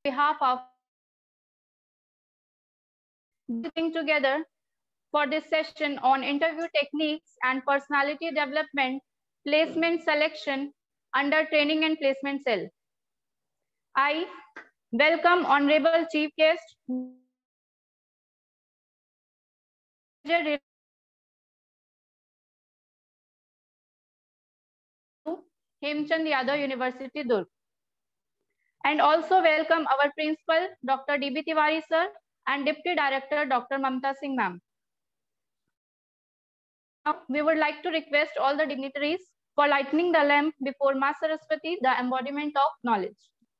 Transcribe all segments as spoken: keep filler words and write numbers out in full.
behalf of getting together for this session on interview techniques and personality development, placement selection under training and placement cell. I welcome Honorable Chief Guest, Hemchand Yadav, University, Durg. And also welcome our Principal, Doctor D B Tiwari Sir, and Deputy Director, Doctor Mamta Singh Ma'am. Now, we would like to request all the dignitaries for lighting the lamp before Ma Saraswati, the embodiment of knowledge.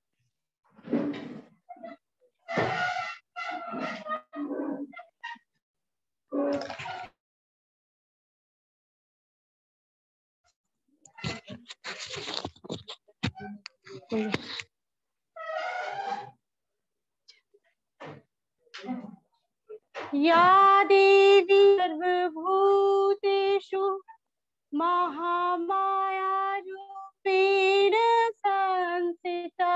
या देवी सर्वभूतेषु महामाया रूपेण संस्थिता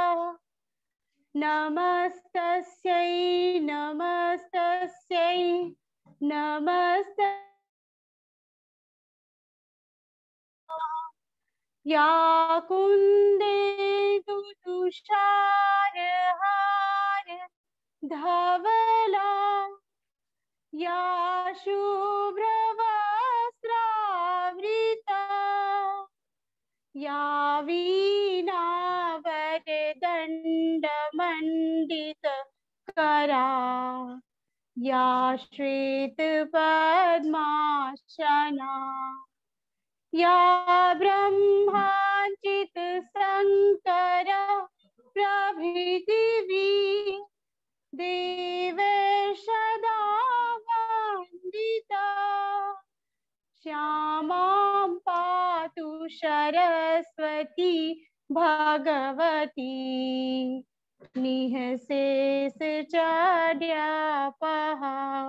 नमस्तस्यै नमस्तस्यै नमस्त या कुन्देन्दु तुषारहार धवला या शुभ्रवस्त्रावृता या वीणावरदण्डमण्डितकरा या श्वेतपद्मासना या ब्रह्माच्युतशङ्कर प्रभृतिवी देवैः सदा वन्दिता श्यामां पातु सरस्वती भगवती निःशेषचर्यापः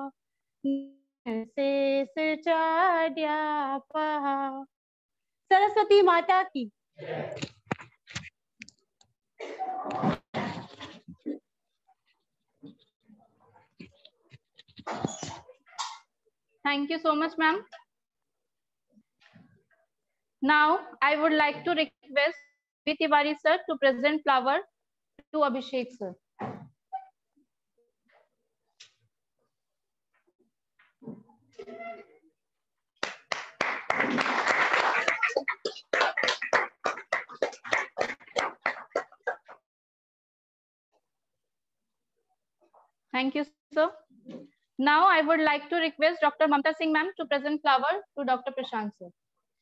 निःशेषचर्यापः। सरस्वती माता की। Thank you so much, ma'am. Now, I would like to request D B Tiwari sir to present flower to Abhishek sir. Thank you, sir. Now, I would like to request Doctor Mamta Singh ma'am to present flower to Doctor Prashant sir.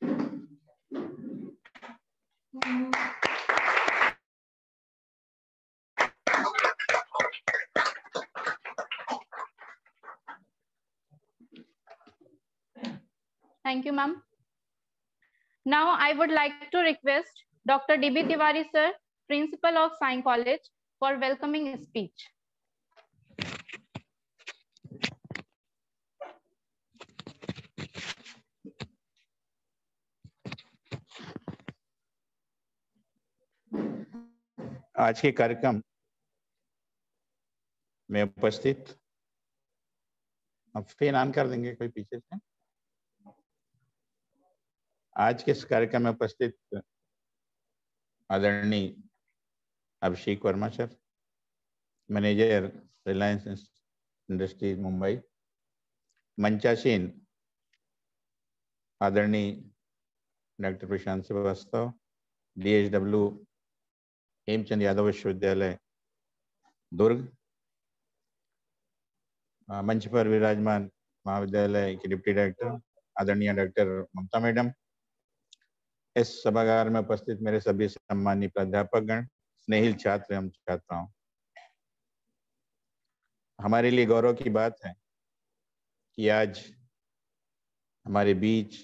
Thank you, ma'am. Now, I would like to request Doctor D B Tiwari sir, Principal of Science College, for welcoming speech. आज के कार्यक्रम में उपस्थित, अब fan on कर देंगे कोई पीछे से। आज के इस कार्यक्रम में उपस्थित आदरणीय Abhishek Verma sir, manager Reliance Industries Mumbai, मंचासीन आदरणीय डॉक्टर प्रशांत श्रीवास्तव, डीएचडब्ल्यू हेमचंद यादव विश्वविद्यालय दुर्ग, मंच पर विराजमान महाविद्यालय के डिप्टी डायरेक्टर आदरणीय डॉक्टर ममता मैडम, इस सभागार में उपस्थित मेरे सभी सम्मानीय प्राध्यापकगण, स्नेहिल छात्र एवं छात्राओं, हमारे लिए गौरव की बात है कि आज हमारे बीच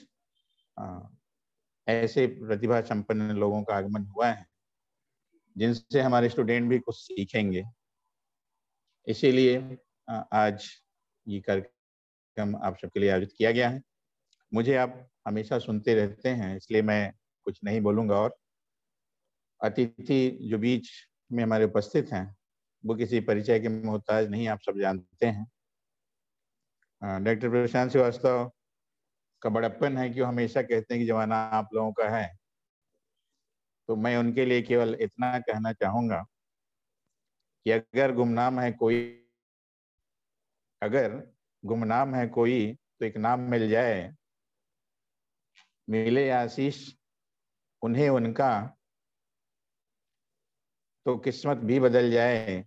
ऐसे प्रतिभा संपन्न लोगों का आगमन हुआ है जिनसे हमारे स्टूडेंट भी कुछ सीखेंगे। इसीलिए आज ये कार्यक्रम आप सबके लिए आयोजित किया गया है। मुझे आप हमेशा सुनते रहते हैं, इसलिए मैं कुछ नहीं बोलूंगा। और अतिथि जो बीच में हमारे उपस्थित हैं, वो किसी परिचय के मोहताज नहीं, आप सब जानते हैं। डॉक्टर प्रशांत श्रीवास्तव का बड़प्पन है कि वो हमेशा कहते हैं कि जमाना आप लोगों का है। तो मैं उनके लिए केवल इतना कहना चाहूँगा कि अगर गुमनाम है कोई अगर गुमनाम है कोई तो एक नाम मिल जाए, मिले आशीष उन्हें उनका तो किस्मत भी बदल जाए।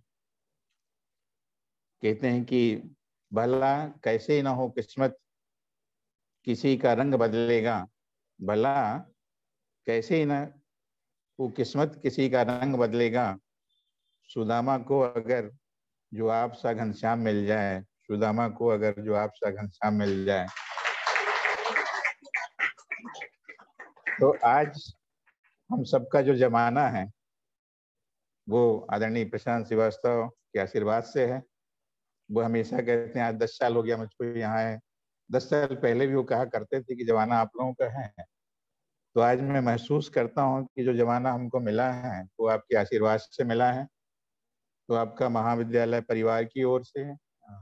कहते हैं कि भला कैसे ही ना हो किस्मत, किसी का रंग बदलेगा। भला कैसे ही ना वो किस्मत, किसी का रंग बदलेगा। सुदामा को अगर जो आप सा घनश्याम मिल जाए, सुदामा को अगर जो आप सा घनश्याम मिल जाए। तो आज हम सबका जो जमाना है वो आदरणीय प्रशांत श्रीवास्तव के आशीर्वाद से है। वो हमेशा कहते हैं, आज दस साल हो गया मुझको यहाँ है, दस साल पहले भी वो कहा करते थे कि जमाना आप लोगों का है। तो आज मैं महसूस करता हूँ कि जो जमाना हमको मिला है वो आपके आशीर्वाद से मिला है। तो आपका महाविद्यालय परिवार की ओर से,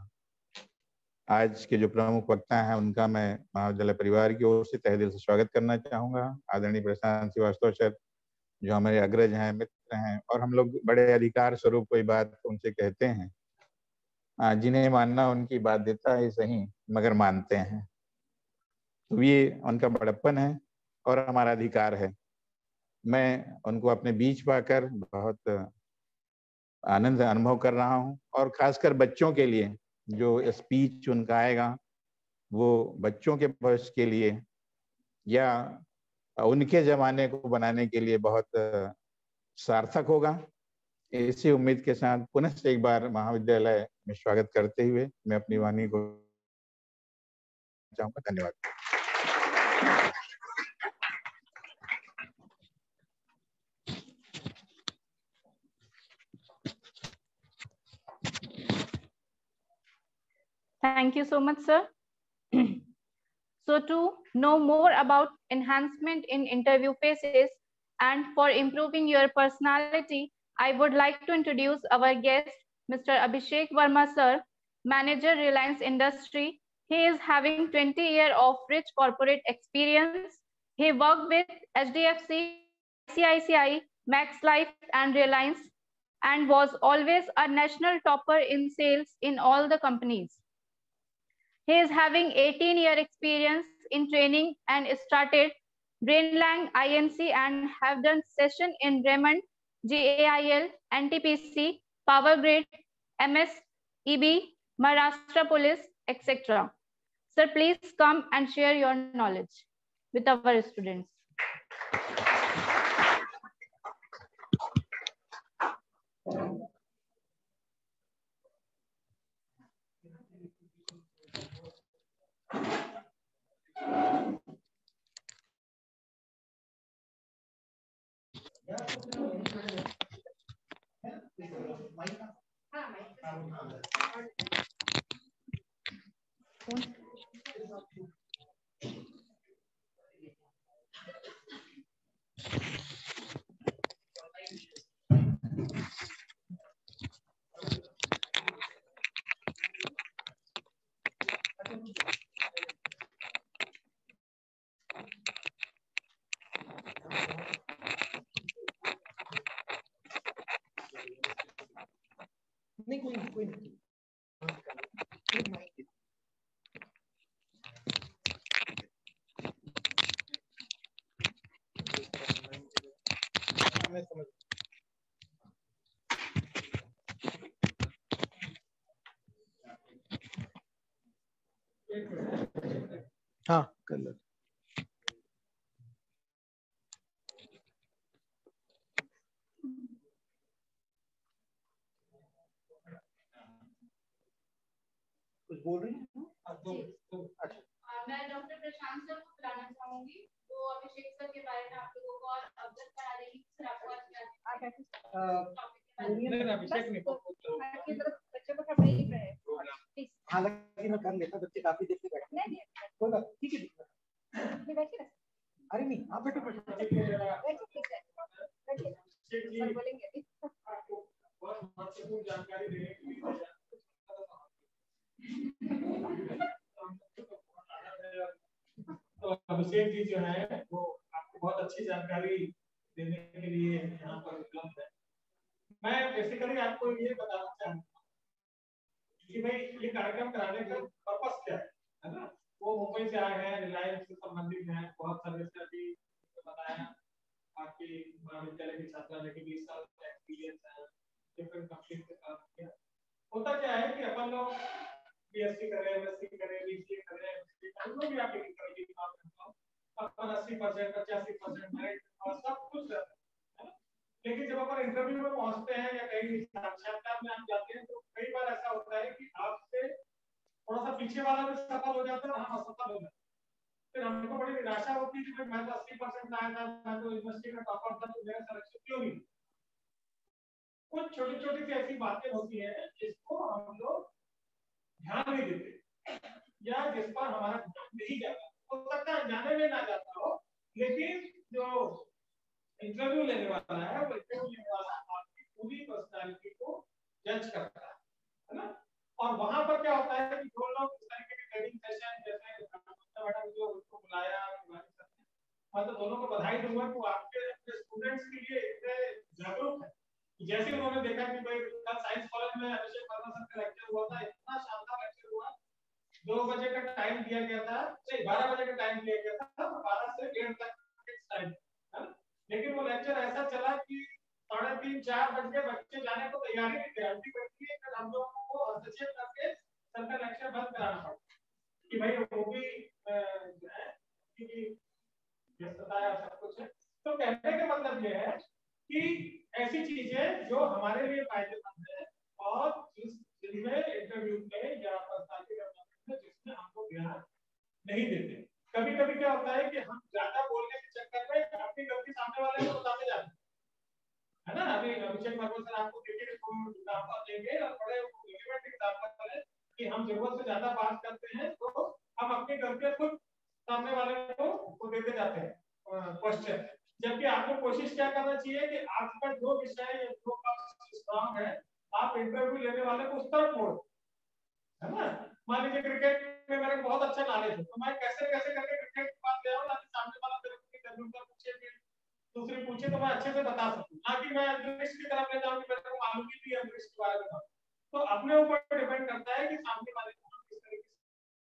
आज के जो प्रमुख वक्ता हैं उनका मैं महाविद्यालय परिवार की ओर से तहे दिल से स्वागत करना चाहूँगा। आदरणीय प्रशांत श्रीवास्तव सर जो हमारे अग्रज हैं, मित्र हैं, और हम लोग बड़े अधिकार स्वरूप कोई बात उनसे कहते हैं, जिन्हें मानना उनकी बाध्यता है सही, मगर मानते हैं। तो ये उनका बड़प्पन है और हमारा अधिकार है। मैं उनको अपने बीच पाकर बहुत आनंद अनुभव कर रहा हूँ, और खासकर बच्चों के लिए जो स्पीच उनका आएगा वो बच्चों के भविष्य के लिए या उनके जमाने को बनाने के लिए बहुत सार्थक होगा। इसी उम्मीद के साथ पुनः से एक बार महाविद्यालय में स्वागत करते हुए मैं अपनी वाणी को चाहूँगा। धन्यवाद। Thank you so much, sir. So to know more about enhancement in interview phases and for improving your personality, I would like to introduce our guest, Mister Abhishek Verma, sir, Manager, Reliance Industry. He is having twenty years of rich corporate experience. He worked with H D F C, I C I C I, Max Life, and Reliance, and was always a national topper in sales in all the companies. He is having eighteen year experience in training and started Brainlang I N C and have done session in Raymond, G A I L, N T P C, Power Grid, M S E B, Maharashtra Police, et cetera. Sir, please come and share your knowledge with our students. नहीं कोई नहीं कोई नहीं मैं समझ हाँ कर लो। कुछ बोल रही हैं? अच्छा, मैं डॉक्टर प्रशांत सर को बुलाना चाहूंगी, तो अभिषेक सर के बारे में आप लोगों को और अवगत करा देंगे। सर आपको आज क्या अभिषेक ने बच्चों को सब नहीं रहे। हालांकि मैं कर लेता, बच्चे काफी देर से बैठे हैं। कोई बात ठीक है, अरे नहीं आप बैठो बैठो। महत्वपूर्ण जानकारी देने के लिए तो अभिषेक जी जो है वो आपको बहुत अच्छी जानकारी देने के लिए यहाँ पर उपलब्ध है। मैं बेसिकली आपको ये बताना चाहूँगा कि भाई ये कार्यक्रम कराने का पर्पस क्या है, है ना? वो मुंबई से आए हैं, रिलायंस से संबंधित हैं, बहुत सारे से अभी बताया आपकी महाविद्यालय की छात्रा ने कि बीस साल का एक्सपीरियंस है, डिफरेंट कंपनी से काम किया। होता क्या है कि अपन लोग बीएससी करें, एमएससी करें, बीसीए करें, एमएससी करें, जो भी आप करेंगे काम करता हूँ, अपन अस्सी परसेंट पचासी परसेंट मेरिट और सब कुछ रहता है। लेकिन जब अपन इंटरव्यू में पहुंचते हैं या कहीं साक्षात्कार में आप जाते हैं तो कई बार ऐसा होता है कि आपसे थोड़ा सा पीछे वाला भी सफल हो जाता है और हम असफल हो जाते हैं। फिर हमको बड़ी निराशा होती है कि मैं तो अस्सी परसेंट लाया था, मैं तो यूनिवर्सिटी में टॉपर था, तो मेरा सिलेक्शन क्यों नहीं? कुछ छोटी छोटी सी ऐसी बातें होती हैं जिसको हम लोग ध्यान नहीं देते या जिस पर हमारा ध्यान नहीं जाता। हो सकता है जाने में ना जाता हो, लेकिन जो इंटरव्यू लेने वाला है वो इंटरव्यू लेने वाला आपकी पूरी पर्सनालिटी को जज करता है, है ना? और वहां पर क्या होता है कि जो लोग इस तरीके के ट्रेनिंग सेशन जैसे मैडम जो उसको बुलाया, मैं तो दोनों को बधाई दूंगा कि आपके अपने स्टूडेंट्स के लिए इतने जागरूक है। जैसे उन्होंने देखा कि भाई कल साइंस कॉलेज में अभिषेक वर्मा सर का लेक्चर हुआ था, इतना शानदार लेक्चर हुआ, दो बजे का टाइम दिया गया था, नहीं बारह बजे का टाइम दिया गया था, बारह से डेढ़ तक टाइम, लेकिन वो लेक्चर ऐसा चला कि साढ़े तीन चार बज के बच्चे जाने को तैयारी नहीं थे। अभी बैठी है हम लोगों को हस्तक्षेप करके सर का लेक्चर बंद कराना पड़ा कि भाई वो भी जो है कि व्यस्तता है सब कुछ है। तो कहने का मतलब ये है कि ऐसी चीजें जो हमारे लिए फायदेमंद है और जिसमें इंटरव्यू में या पर्सनालिटी डेवलपमेंट में जिसमें हमको ध्यान नहीं देते। कभी कभी क्या होता है कि हम ज्यादा बोलने के चक्कर में अपनी गलती सामने वाले को बताते जाते हैं, है ना? अभी अभिषेक वर्मा सर आपको क्रिकेट एग्जांपल देंगे और बड़े रिलेवेंट एग्जांपल है कि हम जरूरत से ज्यादा बात करते हैं तो हम अपनी गलतियां खुद सामने वाले को, को देते जाते हैं क्वेश्चन। जबकि आपको कोशिश क्या करना चाहिए कि आपका जो विषय या जो पक्ष स्ट्रांग है आप इंटरव्यू लेने वाले को उस तरफ मोड़ो, है ना? मान लीजिए क्रिकेट में मेरे को बहुत अच्छा नॉलेज है तो मैं कैसे कैसे करके क्रिकेट की बात ले आऊं ताकि सामने वाला मेरे को इंटरव्यू में पूछे कि दूसरी पूछे तो मैं अच्छे से बता सकूं, ना कि मैं अंतरिक्ष की तरफ ले जाऊं कि मेरे को मालूम ही नहीं है अंतरिक्ष के बारे में। तो अपने ऊपर डिपेंड करता है कि सामने वाले को किस तरीके से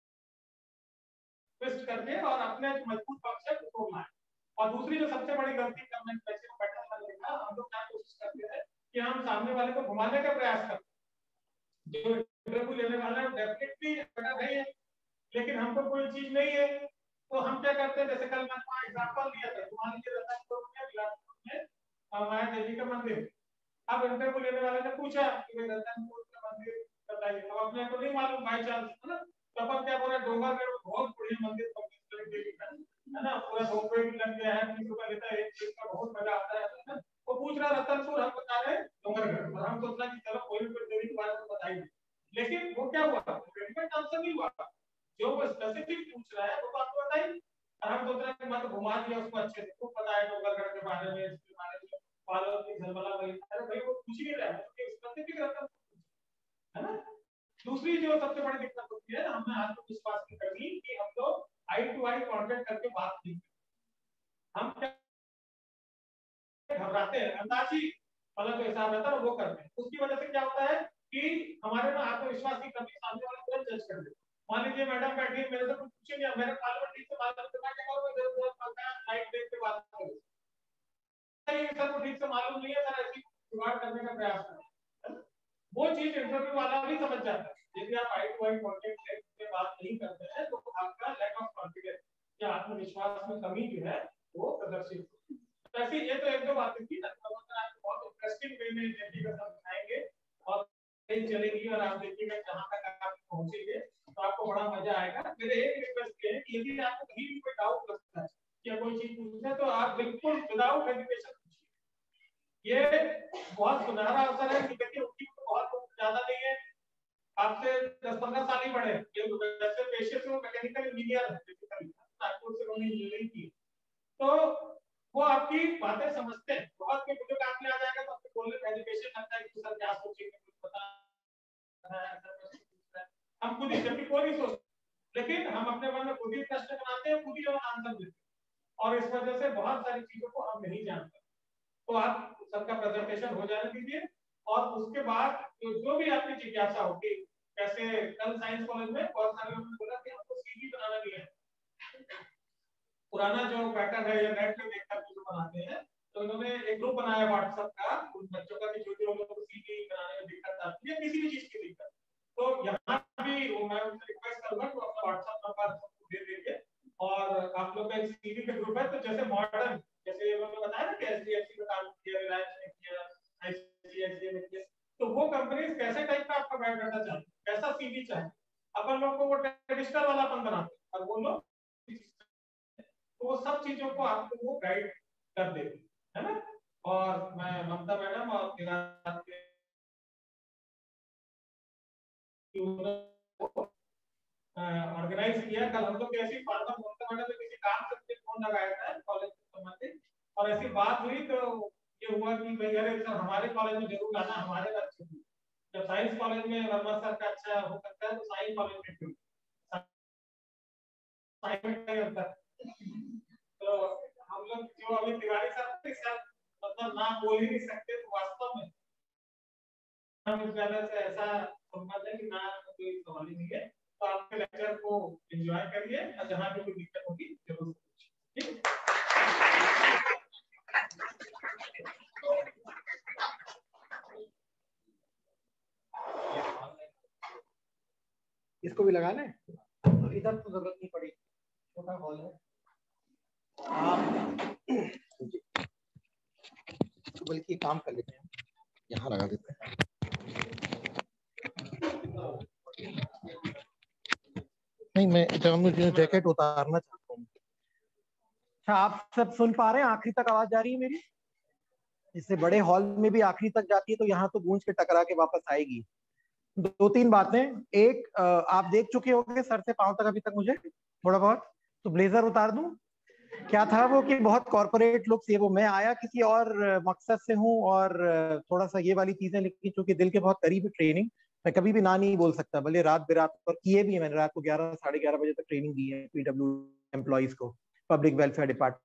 ट्विस्ट करके और अपने जो मजबूत पक्ष है उसको लाएं। और दूसरी जो सबसे बड़ी गलती करने की वैसे पैटर्न में देखा, हम लोग क्या कोशिश करते हैं कि हम सामने वाले को घुमाने का प्रयास करते हैं। जो इंटरव्यू लेने वाला है डेफिनेटली बेटर नहीं है, लेकिन हमको कोई चीज नहीं है तो हम क्या करते हैं, जैसे कल मैंने एग्जांपल दिया था, मान लीजिए रतनपुर में बिलासपुर में माया देवी का मंदिर। अब इंटरव्यू लेने वाले ने पूछा कि भाई रतनपुर का मंदिर बताइए, अब अपने को नहीं मालूम बाई चांस, है ना? तो अपन क्या बोले, डोंगरगढ़ में बहुत बढ़िया मंदिर देवी का है ना, पूरा रोपवे भी लग गया है, बीस रुपए लेता है एक चीज का, बहुत मजा आता है। वो पूछ रहा रतनपुर, हम बता रहे डोंगरगढ़, और हम सोचना कि चलो कोई भी देवी के बारे में बताइए, लेकिन वो क्या हुआ, रेडिमेड आंसर नहीं हुआ। जो वो स्पेसिफिक पूछ रहा है वो तो आपको बताइए, और हम सोच रहे हैं कि मैं तो घुमा दिया उसको अच्छे से, खूब पता है डोंगरगढ़ के बारे में, इसके बारे में, पालो की झलमला वही, अरे भाई वो पूछ ही नहीं रहा है, स्पेसिफिक रहता है ना। दूसरी जो सबसे बड़ी दिक्कत होती है, हमें आत्मविश्वास की कमी कि हम लोग आई टू आई कांटेक्ट करके बात नहीं करते, हम क्या घबराते हैं, अंदाजी वाला जो हिसाब रहता है वो करते हैं। उसकी वजह से क्या होता है कि हमारे में आत्मविश्वास की कमी, सामने वाले को जज कर देते। मान लीजिए मैडम बैठी है, मेरे से कुछ पूछे नहीं, मेरे मालूम ठीक से बात करते मैं क्या करूंगा, जब जब पता है लाइट देख के बात करूं, ये सर को ठीक से मालूम नहीं है, सर ऐसी जुगाड़ करने का प्रयास करें। वो चीज इंटरव्यू वाला भी समझ जाता है। यदि आप आई टू आई कांटेक्ट में बात नहीं करते हैं तो आपका लैक ऑफ कॉन्फिडेंस या आत्मविश्वास में कमी जो है वो प्रदर्शित होती है। ऐसी ये तो एक दो बातें थी ना, तो आपको बहुत इंटरेस्टिंग वे में व्यक्तिगत समझाएंगे और चलेगी और आप देखिएगा जहां तक आप पहुंचेंगे तो आपको बड़ा मजा आएगा। मेरे एक रिक्वेस्ट है कि यदि आपको कहीं भी कोई डाउट लगता है या कोई चीज पूछना है तो आप बिल्कुल विदाउट हेजिटेशन पूछिए। ये बहुत सुनहरा अवसर है कि देखिए उनकी बहुत ज्यादा नहीं है, आपसे दस पंद्रह साल ही बड़े, वैसे पेशे से वो मैकेनिकल इंजीनियर है, नागपुर से उन्होंने इंजीनियरिंग की, तो वो आपकी बातें समझते हैं। बहुत के बुजुर्ग आदमी आ जाएगा तो आपको बोलने में हेजिटेशन लगता है कि सर क्या सोचेंगे, पोजीशन की कोई नहीं सोचते, लेकिन हम अपने मन में खुद ही प्रश्न बनाते हैं, खुद ही आंसर देते हैं, और इस वजह से बहुत सारी चीजों को हम नहीं जानते। तो आप सबका प्रेजेंटेशन हो जाने दीजिए, और उसके बाद जो, जो भी आपकी जिज्ञासा होगी, कैसे कल साइंस कॉलेज में बहुत सारे लोगों ने बोला कि हमको सीवी बनाना नहीं है, पुराना जो पैटर्न है या नेट पे देखकर जो बनाते हैं, तो इन्होंने एक ग्रुप बनाया व्हाट्सएप का उन बच्चों का कि जो जो लोगों को सीवी बनाने में दिक्कत आती है, किसी भी चीज की दिक्कत, तो यहाँ भी वो मैं उनसे रिक्वेस्ट करूंगा कि अपना व्हाट्सएप नंबर दे दीजिए, और आप लोग का एक सीवी का ग्रुप है, तो जैसे मॉडर्न, जैसे उन्होंने बताया ना कि एचडीएफसी में काम किया, रिलायंस में किया, आईसीआईसीआई में किया, तो वो कंपनीज कैसे टाइप का आपका बायोडाटा चाहिए, कैसा सीवी चाहिए, अपन लोग को वो ट्रेडिशनल वाला अपन बनाते हैं, और वो लोग तो वो सब चीजों को आपको वो गाइड कर देते है ना। और मैं ममता मैडम और ऑर्गेनाइज किया, कल हम लोग ऐसी फार्मर ममता मैडम ने किसी काम से फोन लगाया था कॉलेज से संबंधित, और ऐसी बात हुई तो ये हुआ कि भाई अरे सर हमारे कॉलेज में जरूर आना, हमारे अच्छे जब साइंस कॉलेज में वर्मा सर का अच्छा हो सकता है, तो साइंस कॉलेज में क्यों तो हम लोग जो अभी तिवारी सर सर मतलब ना बोल ही नहीं सकते, तो वास्तव में विद्यालय से ऐसा संबंध है कि ना कोई सवाल ही नहीं है। तो आपके लेक्चर को एंजॉय करिए, और जहाँ भी कोई दिक्कत होगी जरूर पूछिए। इसको भी लगा लें, तो इधर तो जरूरत नहीं पड़ी, छोटा हॉल है, आप बल्कि काम कर लेते हैं, यहाँ लगा देते हैं। नहीं, मैं मुझे जैकेट उतारना चाहता हूँ। अच्छा, आप सब सुन पा रहे हैं? आखिरी तक आवाज जा रही है मेरी? इससे बड़े हॉल में भी आखिरी तक जाती है, तो यहाँ तो गूंज के टकरा के वापस आएगी। दो तीन बातें, एक आप देख चुके होंगे सर से पांव तक अभी तक मुझे थोड़ा बहुत, तो ब्लेजर उतार दूं? क्या था वो कि बहुत कॉर्पोरेट लुक्स, ये वो, मैं आया किसी और मकसद से हूँ, और थोड़ा सा ये वाली चीजें, लेकिन चूंकि दिल के बहुत करीब है ट्रेनिंग, मैं कभी भी ना नहीं बोल सकता, भले रात बिरात, और किए भी है मैंने, रात को ग्यारह साढ़े ग्यारह बजे तक ट्रेनिंग दी है पीडब्ल्यू एम्प्लॉइज को, पब्लिक वेलफेयर डिपार्टमेंट।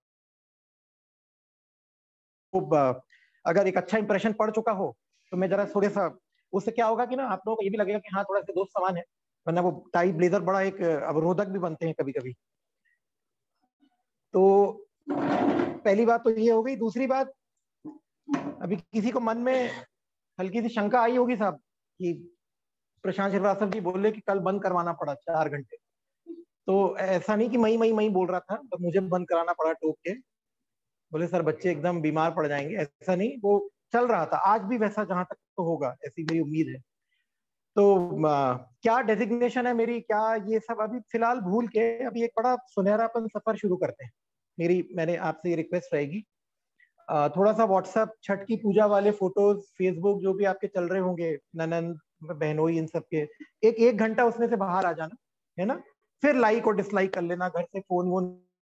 अगर एक अच्छा इंप्रेशन पड़ चुका हो तो मैं जरा थोड़ा सा, उससे क्या होगा कि ना आप लोगों को ये भी लगेगा कि हाँ थोड़ा सा दोस्त समान है, वरना वो टाई ब्लेजर बड़ा एक अवरोधक भी बनते हैं कभी कभी। तो पहली बात तो ये हो गई। दूसरी बात, अभी किसी को मन में हल्की सी शंका आई होगी साहब कि प्रशांत श्रीवास्तव जी बोले कि कल बंद करवाना पड़ा चार घंटे, तो ऐसा नहीं कि मई मई मई बोल रहा था, तो मुझे बंद कराना पड़ा टोक के, बोले सर बच्चे एकदम बीमार पड़ जाएंगे, ऐसा नहीं, वो चल रहा था, आज भी वैसा जहां तक तो होगा, ऐसी मेरी उम्मीद है। तो आ, क्या डेजिग्नेशन है मेरी, क्या ये सब अभी फिलहाल भूल के अभी एक बड़ा सुनहरापन सफर शुरू करते हैं। मेरी मैंने आपसे ये रिक्वेस्ट रहेगी, आ, थोड़ा सा व्हाट्सएप छठ की पूजा वाले फोटोज, फेसबुक जो भी आपके चल रहे होंगे, ननन बहनोई, इन सब के एक एक घंटा उसमें से बाहर आ जाना है ना, फिर लाइक और डिसलाइक कर लेना, घर से फोन वोन।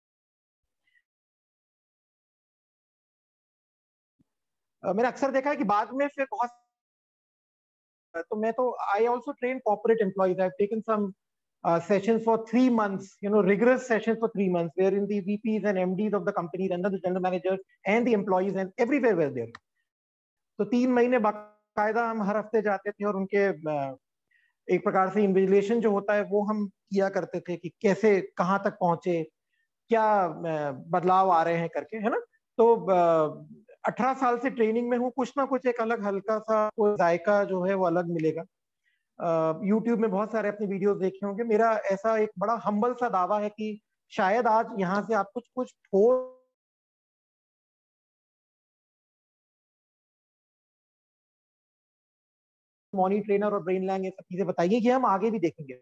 मैंने अक्सर देखा है कि बाद में फिर बहुत, तो मैं तो I also train corporate employees, I have taken some sessions for three months, you know, rigorous sessions for three months, wherein the V Ps and M Ds of the companies and the general managers and the employees and everywhere were there. तो तीन महीने बाकायदा हम हर हफ्ते जाते थे, और उनके एक प्रकार से इन्विजिलेशन जो होता है वो हम किया करते थे कि कैसे कहाँ तक पहुंचे, क्या बदलाव आ रहे हैं करके, है ना। तो अठारह साल से ट्रेनिंग में हूँ, कुछ ना कुछ एक अलग हल्का सा जायका जो है वो अलग मिलेगा। यूट्यूब uh, में बहुत सारे अपने वीडियोस देखे होंगे। मेरा ऐसा एक बड़ा हम्बल सा दावा है कि शायद आज यहाँ से आप कुछ कुछ ठोस मॉनी ट्रेनर और ब्रेन लैंग ये सब चीजें बताइए कि हम आगे भी देखेंगे।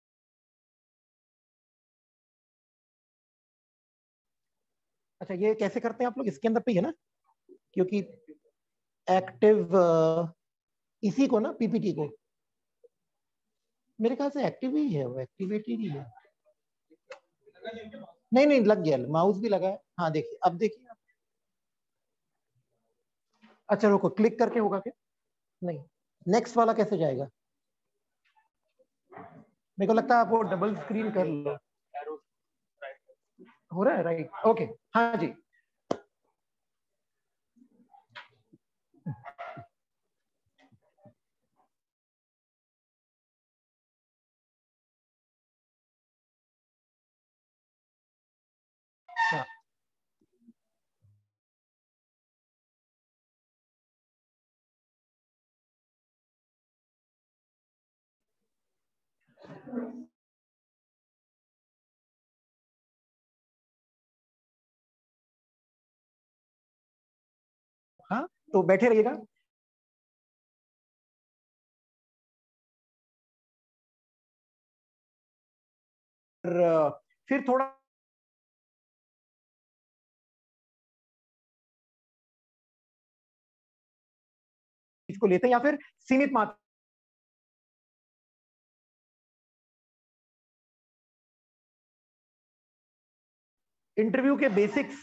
अच्छा, ये कैसे करते हैं आप लोग? इसके अंदर पे है ना, क्योंकि एक्टिव इसी को ना, पीपीटी को मेरे ख्याल से एक्टिव ही है, वो एक्टिवेटेड ही है। नहीं नहीं लग गया, माउस भी लगा है। हाँ देखिए, अब देखिए। अच्छा रुको, क्लिक करके होगा क्या? नहीं, नेक्स्ट वाला कैसे जाएगा? मेरे को लगता है आप वो डबल स्क्रीन कर लो। हो रहा है राइट? ओके हाँ जी। हाँ। हाँ तो बैठे रहिएगा। फिर थोड़ा इसको लेते हैं या फिर सीमित मात्रा इंटरव्यू के बेसिक्स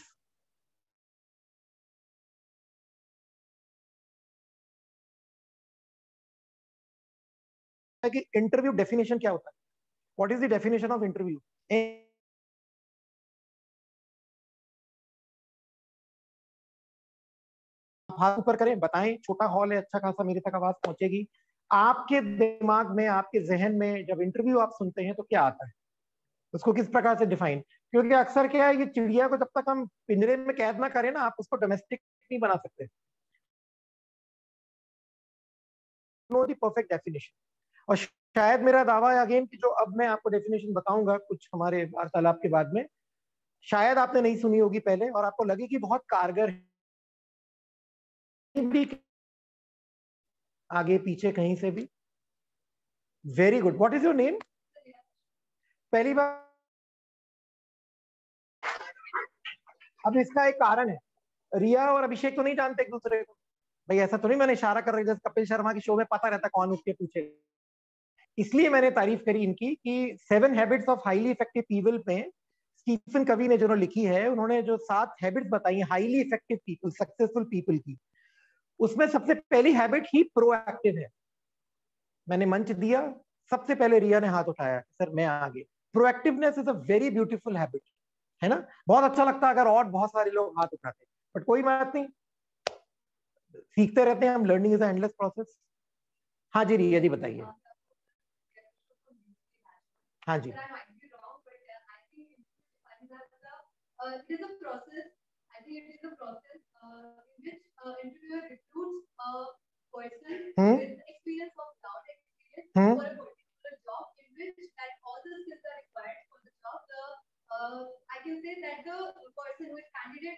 कि इंटरव्यू डेफिनेशन क्या होता है, what is the definition of interview. हाथ ऊपर करें, बताएं, छोटा हॉल है, अच्छा खासा मेरे तक आवाज पहुंचेगी। आपके दिमाग में, आपके जहन में जब इंटरव्यू आप सुनते हैं तो क्या आता है, उसको किस प्रकार से डिफाइन, क्योंकि अक्सर क्या है, ये चिड़िया को जब तक हम पिंजरे में कैद ना करें ना, आप उसको डोमेस्टिक नहीं बना सकते। Know the perfect definition. और शायद मेरा दावा है अगेन कि जो अब मैं आपको डेफिनेशन बताऊंगा कुछ हमारे वार्तालाप के बाद में, शायद आपने नहीं सुनी होगी पहले और आपको लगे कि बहुत कारगर है, आगे पीछे कहीं से भी। Very good. What is your name? पहली बार, अब इसका एक कारण है, रिया और अभिषेक तो नहीं जानते एक दूसरे को। भाई ऐसा तो नहीं मैंने इशारा कर रही, जैसे कपिल शर्मा के शो में पता रहता कौन उसके पूछे, इसलिए मैंने तारीफ करी इनकी कि seven habits of highly effective people में स्टीफन कवी ने जो लिखी है, उन्होंने जो सात हैबिट्स बताई हैं highly effective people, successful people की, उसमें सबसे पहली हैबिट ही प्रोएक्टिव है। मैंने मंच दिया, सबसे पहले रिया ने हाथ उठाया, सर मैं आगे। Proactiveness is a very beautiful habit, है ना। बहुत अच्छा लगता अगर और बहुत सारे लोग हाथ उठाते, बट कोई बात नहीं, सीखते रहते हैं हम, लर्निंग इज एंडलेस प्रोसेस। हाँ जी रिया जी बताइए। हाँ जी Uh, it is a process. I think it is a process uh, in which uh, interviewer recruits a person hmm? with experience of cloud experience hmm? for a particular job in which that all the skills are required for the job. The uh, I can say that the person who is candidate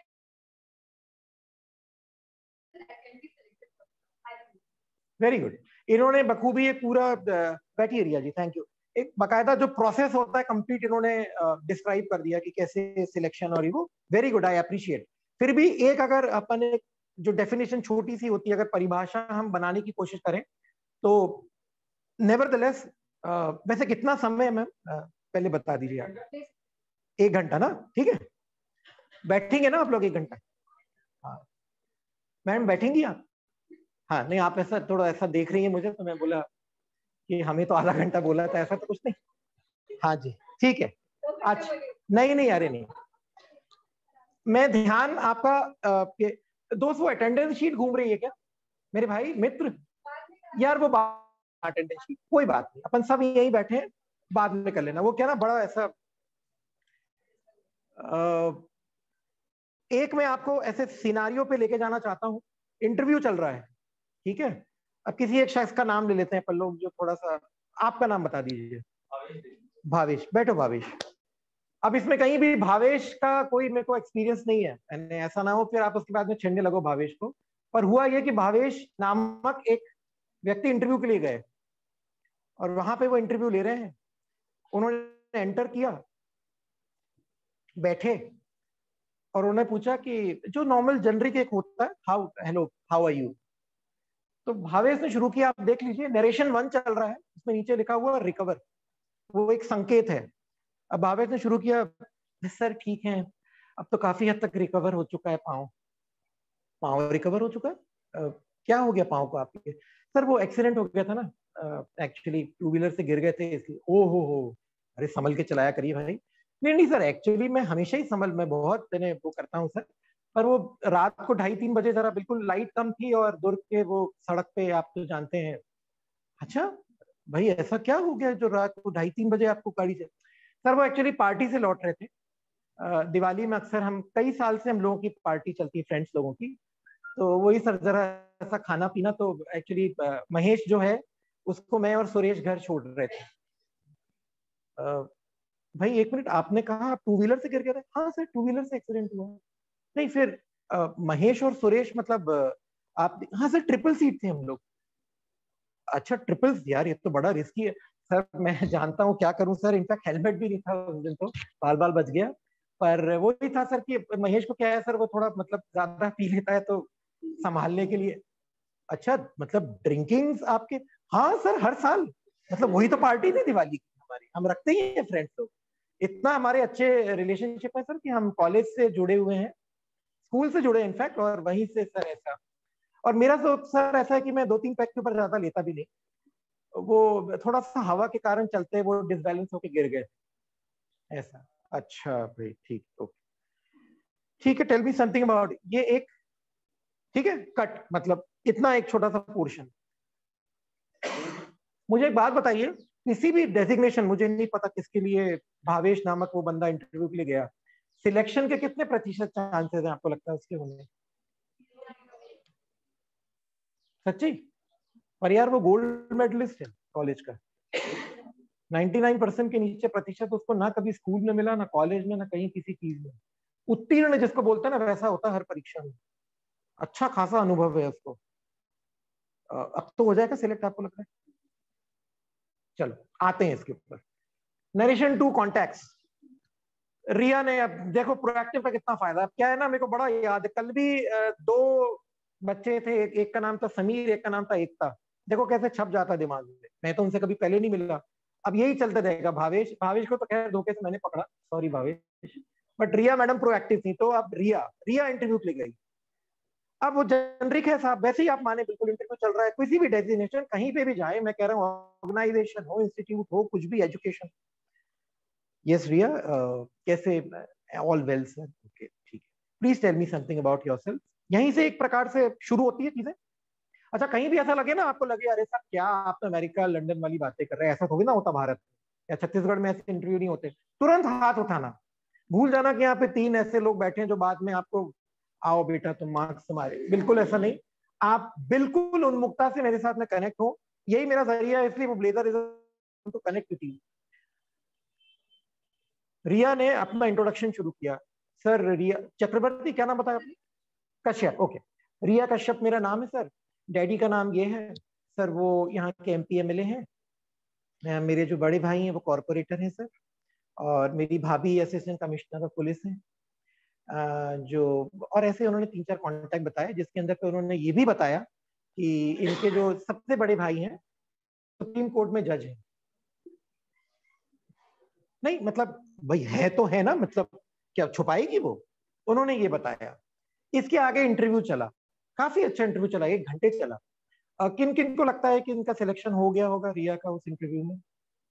that can be selected for the job. I think. Very good. इन्होंने बखूबी एक पूरा, बैठिए रिया जी, thank you, एक बकायदा जो process होता है कंप्लीट इन्होंने डिस्क्राइब कर दिया कि कैसे सिलेक्शन और वो, वेरी गुड, आई अप्रिशिएट। फिर भी एक अगर अपन एक जो डेफिनेशन छोटी सी होती है, अगर परिभाषा हम बनाने की कोशिश करें तो नेवरदलेस, वैसे कितना समय मैम पहले बता दीजिए आप। एक घंटा ना, ठीक है, बैठेंगे ना आप लोग एक घंटा? हाँ मैम बैठेंगी आप? हाँ नहीं, आप ऐसा थोड़ा ऐसा देख रही है मुझे, तो मैं बोला कि हमें तो आधा घंटा बोला था, ऐसा तो कुछ नहीं। हाँ जी ठीक है। अच्छा नहीं नहीं, अरे नहीं, मैं ध्यान आपका, दोस्त वो अटेंडेंस शीट घूम रही है क्या मेरे भाई मित्र? यार वो अटेंडेंस शीट कोई बात नहीं, अपन सब यहीं बैठे हैं, बाद में कर लेना। वो क्या ना बड़ा ऐसा, आ, एक मैं आपको ऐसे सिनारियो पे लेके जाना चाहता हूँ। इंटरव्यू चल रहा है, ठीक है, अब किसी एक शख्स का नाम ले लेते हैं अपन लोग, जो थोड़ा सा, आपका नाम बता दीजिए। भावेश। बैठो भावेश। अब इसमें कहीं भी भावेश का कोई मेरे को एक्सपीरियंस नहीं है, मैंने ऐसा ना हो फिर आप उसके बाद में छेड़ने लगो भावेश को। पर हुआ ये कि भावेश नामक एक व्यक्ति इंटरव्यू के लिए गए और वहां पे वो इंटरव्यू ले रहे हैं, उन्होंने एंटर किया, बैठे और उन्होंने पूछा कि जो नॉर्मल जनरिक एक होता है, how hello how are you, तो भावेश ने शुरू किया। आप देख लीजिए नरेशन वन चल रहा है, उसमें नीचे लिखा हुआ रिकवर, वो एक संकेत है। अब भावेश ने शुरू किया, सर ठीक है, अब तो काफी हद तक रिकवर हो चुका है, पाँव पाँव रिकवर हो चुका है, आ, क्या हो गया पाँव को आपके? सर वो एक्सीडेंट हो गया था ना, एक्चुअली टू व्हीलर से गिर गए थे इसलिए। ओ हो हो, अरे संभल के चलाया करिए भाई। नहीं नहीं सर, एक्चुअली मैं हमेशा ही संभल, मैं बहुत मैंने वो करता हूँ सर, पर वो रात को ढाई तीन बजे जरा बिल्कुल लाइट कम थी और दुर्ग के वो सड़क पे आप तो जानते हैं। अच्छा भाई ऐसा क्या हो गया जो रात को ढाई तीन बजे आपको गाड़ी से? सर वो एक्चुअली पार्टी से लौट रहे थे। दिवाली में अक्सर हम, कई साल से हम लोगों की पार्टी चलती है फ्रेंड्स लोगों की, तो वही सर जरा ऐसा खाना पीना, तो एक्चुअली महेश जो है उसको मैं और सुरेश घर छोड़ रहे थे। भाई एक मिनट, आपने कहा आप टू व्हीलर से गिर गए थे? हाँ सर टू व्हीलर से एक्सीडेंट हुआ। नहीं फिर आ, महेश और सुरेश मतलब आप? हाँ सर ट्रिपल सीट थे हम लोग। अच्छा ट्रिपल, यार ये तो बड़ा रिस्की है सर, मैं जानता हूँ क्या करूं सर, इनफैक्ट हेलमेट भी नहीं था उस दिन तो बाल बाल बच गया। पर वो ही था सर कि महेश को क्या है सर, वो थोड़ा मतलब ज्यादा पी लेता है तो संभालने के लिए। अच्छा मतलब ड्रिंकिंग आपके? हाँ सर हर साल, मतलब वही तो पार्टी थी दिवाली की हमारी, हम रखते ही हैं फ्रेंड्स लोग। इतना हमारे अच्छे रिलेशनशिप है सर कि हम कॉलेज से जुड़े हुए हैं, स्कूल से जुड़े इनफैक्ट, और वहीं से सर ऐसा। और मेरा तो सर ऐसा है कि मैं दो तीन पैक के ऊपर ज्यादा लेता भी नहीं, वो थोड़ा सा हवा के कारण चलते वो डिसबैलेंस होके गिर गए ऐसा। अच्छा भाई ठीक, ओके ठीक है, टेल मी समथिंग अबाउट ये एक, ठीक है कट, मतलब इतना एक छोटा सा पोर्शन। मुझे एक बात बताइए, किसी भी डेजिग्नेशन, मुझे नहीं पता किसके लिए भावेश नामक वो बंदा इंटरव्यू के लिए गया, सिलेक्शन के कितने प्रतिशत चांसेस हैं आपको लगता है उसके होने? सच्ची? पर यार वो गोल्ड मेडलिस्ट है कॉलेज का, निन्यानवे परसेंट के नीचे प्रतिशत उसको ना कभी स्कूल में मिला, ना कॉलेज में, ना कहीं किसी चीज में। उत्तीर्ण जिसको बोलते हैं ना, वैसा होता है हर परीक्षा में। अच्छा खासा अनुभव है उसको। अब तो हो जाएगा सिलेक्ट आपको लगता है? चलो आते हैं इसके ऊपर। Narration to contacts. रिया ने, अब देखो प्रोएक्टिव का कितना फायदा। अब क्या है ना, मेरे को बड़ा याद है, कल भी दो बच्चे थे, एक का नाम था समीर, एक का नाम था एकता। देखो कैसे छप जाता दिमाग में, मैं तो उनसे कभी पहले नहीं मिला। अब यही चलते रहेगा। भावेश, भावेश को तो खैर धोखे से मैंने पकड़ा, sorry Bhavesh, but Riya madam proactive थी, तो अब रिया रिया इंटरव्यू के लिए गई। अब वो जनरिक है साहब, वैसे ही आप माने बिल्कुल इंटरव्यू चल रहा है, किसी भी डेजिग्नेशन कहीं पे भी जाए, मैं कह रहा हूँ ऑर्गेनाइजेशन हो, इंस्टीट्यूट हो, कुछ भी, एजुकेशन। यस रिया, कैसे? ऑल वेल सर, ओके ठीक है, please tell me something about yourself. यहीं से एक प्रकार से शुरू होती है चीजें। अच्छा कहीं भी ऐसा लगे ना आपको, लगे अरे सर क्या आप तो अमेरिका लंदन वाली बातें कर रहे हैं, ऐसा थोड़ी ना होता भारत या छत्तीसगढ़ में, ऐसे इंटरव्यू नहीं होते। तुरंत हाथ उठाना, भूल जाना कि यहाँ पे तीन ऐसे लोग बैठे हैं जो बाद में आपको, आओ बेटा तुम मार्क्स तुम्हारे, बिल्कुल ऐसा नहीं। आप बिल्कुल उन्मुखता से मेरे साथ में कनेक्ट हो, यही मेरा जरिया है, इसलिए वो blazer is to connect with you. Riya ने अपना इंट्रोडक्शन शुरू किया। सर रिया चक्रवर्ती, क्या नाम बताया आपने? कश्यप, ओके। रिया कश्यप मेरा नाम है सर, डैडी का नाम ये है सर, वो यहाँ के एमपी एमएलए हैं। मेरे जो बड़े भाई हैं वो कॉर्पोरेटर हैं सर, और मेरी भाभी असिस्टेंट कमिश्नर ऑफ पुलिस हैं। जो और ऐसे उन्होंने तीन चार कॉन्टैक्ट बताए, जिसके अंदर पे उन्होंने ये भी बताया कि इनके जो सबसे बड़े भाई हैं सुप्रीम कोर्ट में जज हैं। नहीं मतलब भाई है तो है ना, मतलब क्या छुपाएगी वो? उन्होंने ये बताया। इसके आगे इंटरव्यू चला, काफी अच्छा इंटरव्यू चला, एक घंटे चला। आ, किन किन को लगता है कि इनका सिलेक्शन हो गया होगा रिया का उस इंटरव्यू में?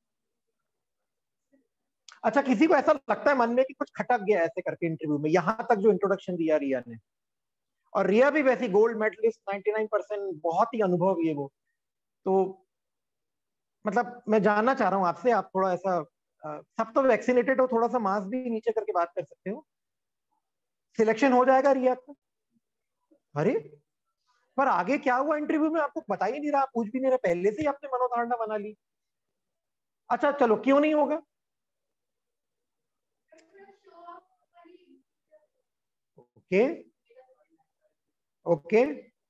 अच्छा किसी को ऐसा लगता है मन में कि कुछ खटक गया ऐसे करके इंटरव्यू में, यहां तक जो इंट्रोडक्शन दिया रिया ने? और रिया भी वैसी गोल्ड मेडलिस्ट, निन्यानवे परसेंट, बहुत ही अनुभव ये वो। तो मतलब मैं जानना चाह रहा हूँ आपसे, आप थोड़ा ऐसा, सब तो वैक्सीनेटेड हो, थोड़ा सा मास्क भी नीचे करके बात कर सकते हो। सिलेक्शन हो जाएगा रिया का? अरे पर आगे क्या हुआ इंटरव्यू में आपको बता ही नहीं रहा, पूछ भी नहीं रहा, पहले से ही आपने मनोधारणा बना ली। अच्छा चलो क्यों नहीं होगा? ओके ओके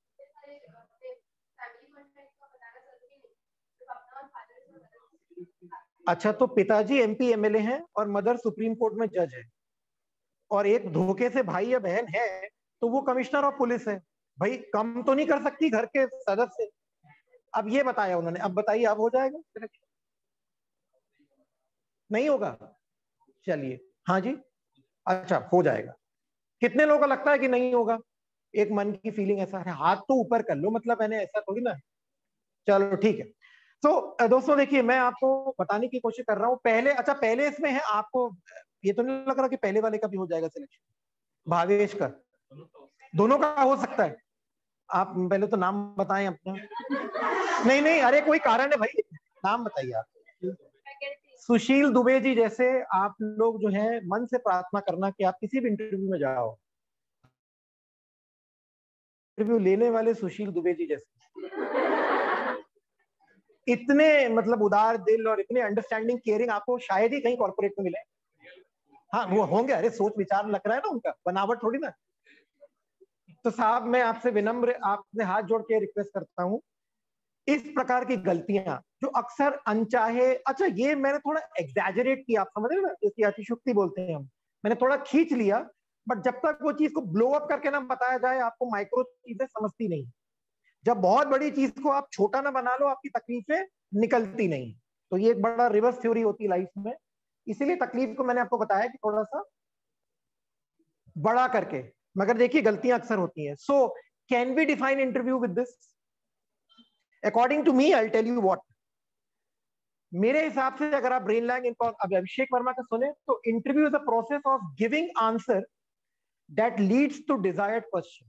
अच्छा तो पिताजी एमपी एमएलए हैं और मदर सुप्रीम कोर्ट में जज है, और एक धोखे से भाई या बहन है तो वो कमिश्नर ऑफ पुलिस है। भाई कम तो नहीं कर सकती घर के सदस्य? अब ये बताया उन्होंने, अब बताइए अब हो जाएगा? नहीं होगा? चलिए हाँ जी, अच्छा हो जाएगा। कितने लोगों को लगता है कि नहीं होगा? एक मन की फीलिंग ऐसा है, हाथ तो ऊपर कर लो, मतलब मैंने ऐसा थोड़ी ना। चलो ठीक है तो so, दोस्तों देखिए, मैं आपको बताने की कोशिश कर रहा हूँ पहले, अच्छा पहले इसमें है, आपको ये तो नहीं लग रहा कि पहले वाले का भी हो जाएगा सिलेक्शन, भावेश का, दोनों का हो सकता है? आप पहले तो नाम बताएं अपना। नहीं नहीं, अरे कोई कारण है भाई, नाम बताइए आप। सुशील दुबे जी जैसे आप लोग जो है मन से प्रार्थना करना कि आप किसी भी इंटरव्यू में जाओ, इंटरव्यू लेने वाले सुशील दुबे जी जैसे इतने मतलब उदार दिल और इतने अंडरस्टैंडिंग केयरिंग आपको शायद ही कहीं कॉर्पोरेट में मिले। हाँ वो होंगे, अरे सोच विचार लग रहा है ना उनका, बनावट थोड़ी ना। तो साहब मैं आपसे विनम्र, आपने हाथ जोड़ के रिक्वेस्ट करता हूँ, इस प्रकार की गलतियां जो अक्सर अनचाहे, अच्छा ये मैंने थोड़ा एग्जैजरेट किया, आप समझ रहे हो ना, इसकी अतिशयोक्ति बोलते हैं हम, मैंने थोड़ा खींच लिया, बट जब तक वो चीज को ब्लो अप करके ना बताया जाए, आपको माइक्रो चीजें समझती नहीं। जब बहुत बड़ी चीज को आप छोटा ना बना लो, आपकी तकलीफें निकलती नहीं। तो ये एक बड़ा रिवर्स थ्योरी होती है लाइफ में, इसीलिए तकलीफ को मैंने आपको बताया कि थोड़ा सा बड़ा करके, मगर देखिए गलतियां अक्सर होती हैं। So can we define interview with this? According to me I tell you what, मेरे हिसाब से अगर आप ब्रेन लैंग इनको अब अभिषेक वर्मा का सुने तो, interview is a process of giving answer that leads to desired question.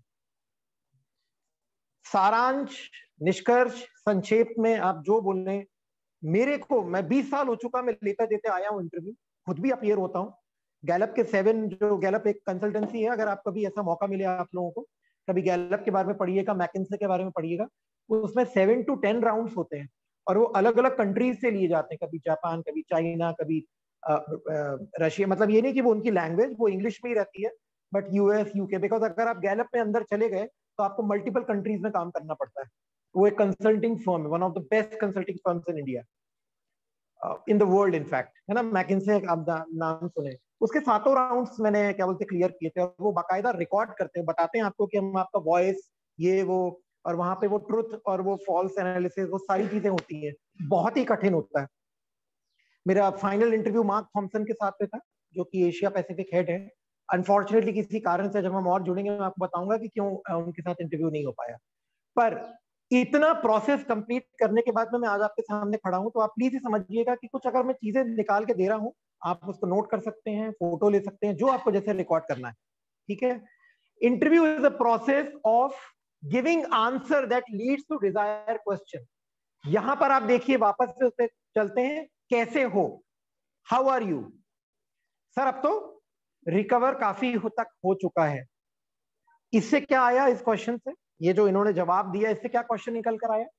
सारांश, निष्कर्ष, संक्षेप में आप जो बोले, मेरे को, मैं बीस साल हो चुका, मैं लेता देते आया हूं इंटरव्यू, खुद भी अपीयर होता हूं। गैलप के सेवन, जो गैलप एक कंसल्टेंसी है, अगर आप कभी ऐसा मौका मिले आप लोगों को, कभी गैलप के बारे में पढ़िएगा, मैकिन्से के बारे में पढ़िएगा, उसमें सेवन टू टेन राउंड्स होते हैं और वो अलग अलग कंट्रीज से लिए जाते हैं, कभी जापान, कभी चाइना, कभी रशिया, मतलब ये नहीं कि वो उनकी लैंग्वेज वो इंग्लिश में ही रहती है, बट यूएस, यूके, बिकॉज अगर आप गैलप में अंदर चले गए तो आपको मल्टीपल कंट्रीज में काम करना पड़ता है। वो एक कंसल्टिंग फर्म है, one of the best consulting firms in India, in the world in fact, है ना। मैकिन्से आप नाम सुने, उसके सातों राउंड्स मैंने क्या बोलते क्लियर किए थे, और वो बाकायदा रिकॉर्ड करते हैं, बताते हैं आपको कि हम आपका वॉइस ये वो, और वहां पे वो ट्रुथ और वो फॉल्स एनालिसिस, वो सारी चीजें होती हैं, बहुत ही कठिन होता है। मेरा फाइनल इंटरव्यू मार्क थॉमसन के साथ पे था, जो कि एशिया पैसिफिक हेड है। अनफॉर्चुनेटली किसी कारण से, जब हम और जुड़ेंगे मैं आपको बताऊंगा कि क्यों उनके साथ इंटरव्यू नहीं हो पाया। पर इतना प्रोसेस कंप्लीट करने के बाद में मैं आज आपके सामने खड़ा हूं, तो आप प्लीज ही समझिएगा कि कुछ अगर मैं चीजें निकाल के दे रहा हूं, आप उसको नोट कर सकते हैं, फोटो ले सकते हैं, जो आपको जैसे रिकॉर्ड करना है, ठीक है। Interview is a process of giving answer that leads to desire question. यहां पर आप देखिए, वापस से उस पर चलते हैं, कैसे हो, हाउ आर यू। सर अब तो रिकवर काफी तक हो चुका है। इससे क्या आया इस क्वेश्चन से, ये जो इन्होंने जवाब दिया, इससे क्या क्वेश्चन निकल कर आया?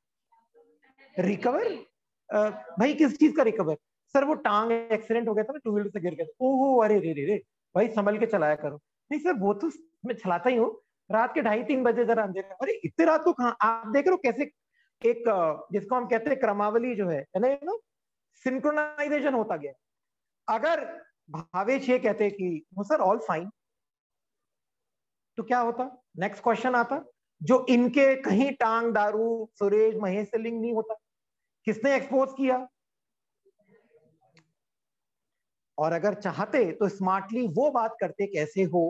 रिकवर, भाई किस चीज का रिकवर? सर वो टांग एक्सीडेंट हो गया था ना, टू व्हीलर से गिर गया। ओहो, अरे रे रे रे, भाई संभल के चलाया करो। नहीं सर, वो तो मैं चलाता ही हूँ, रात के ढाई तीन बजे जरा अंधेरा, अरे इतने रात को कहाँ? आप देख रहे हो कैसे एक, जिसको हम कहते हैं क्रमावली जो है ना, सिंक्रोनाइजेशन होता गया। अगर भावेश ये कहते कि वो सर ऑल फाइन, तो क्या होता? नेक्स्ट क्वेश्चन आता, जो इनके कहीं टांग दारू सुरेश महेश से लिंक नहीं होता, किसने एक्सपोज किया? और अगर चाहते तो स्मार्टली वो बात करते, कैसे हो,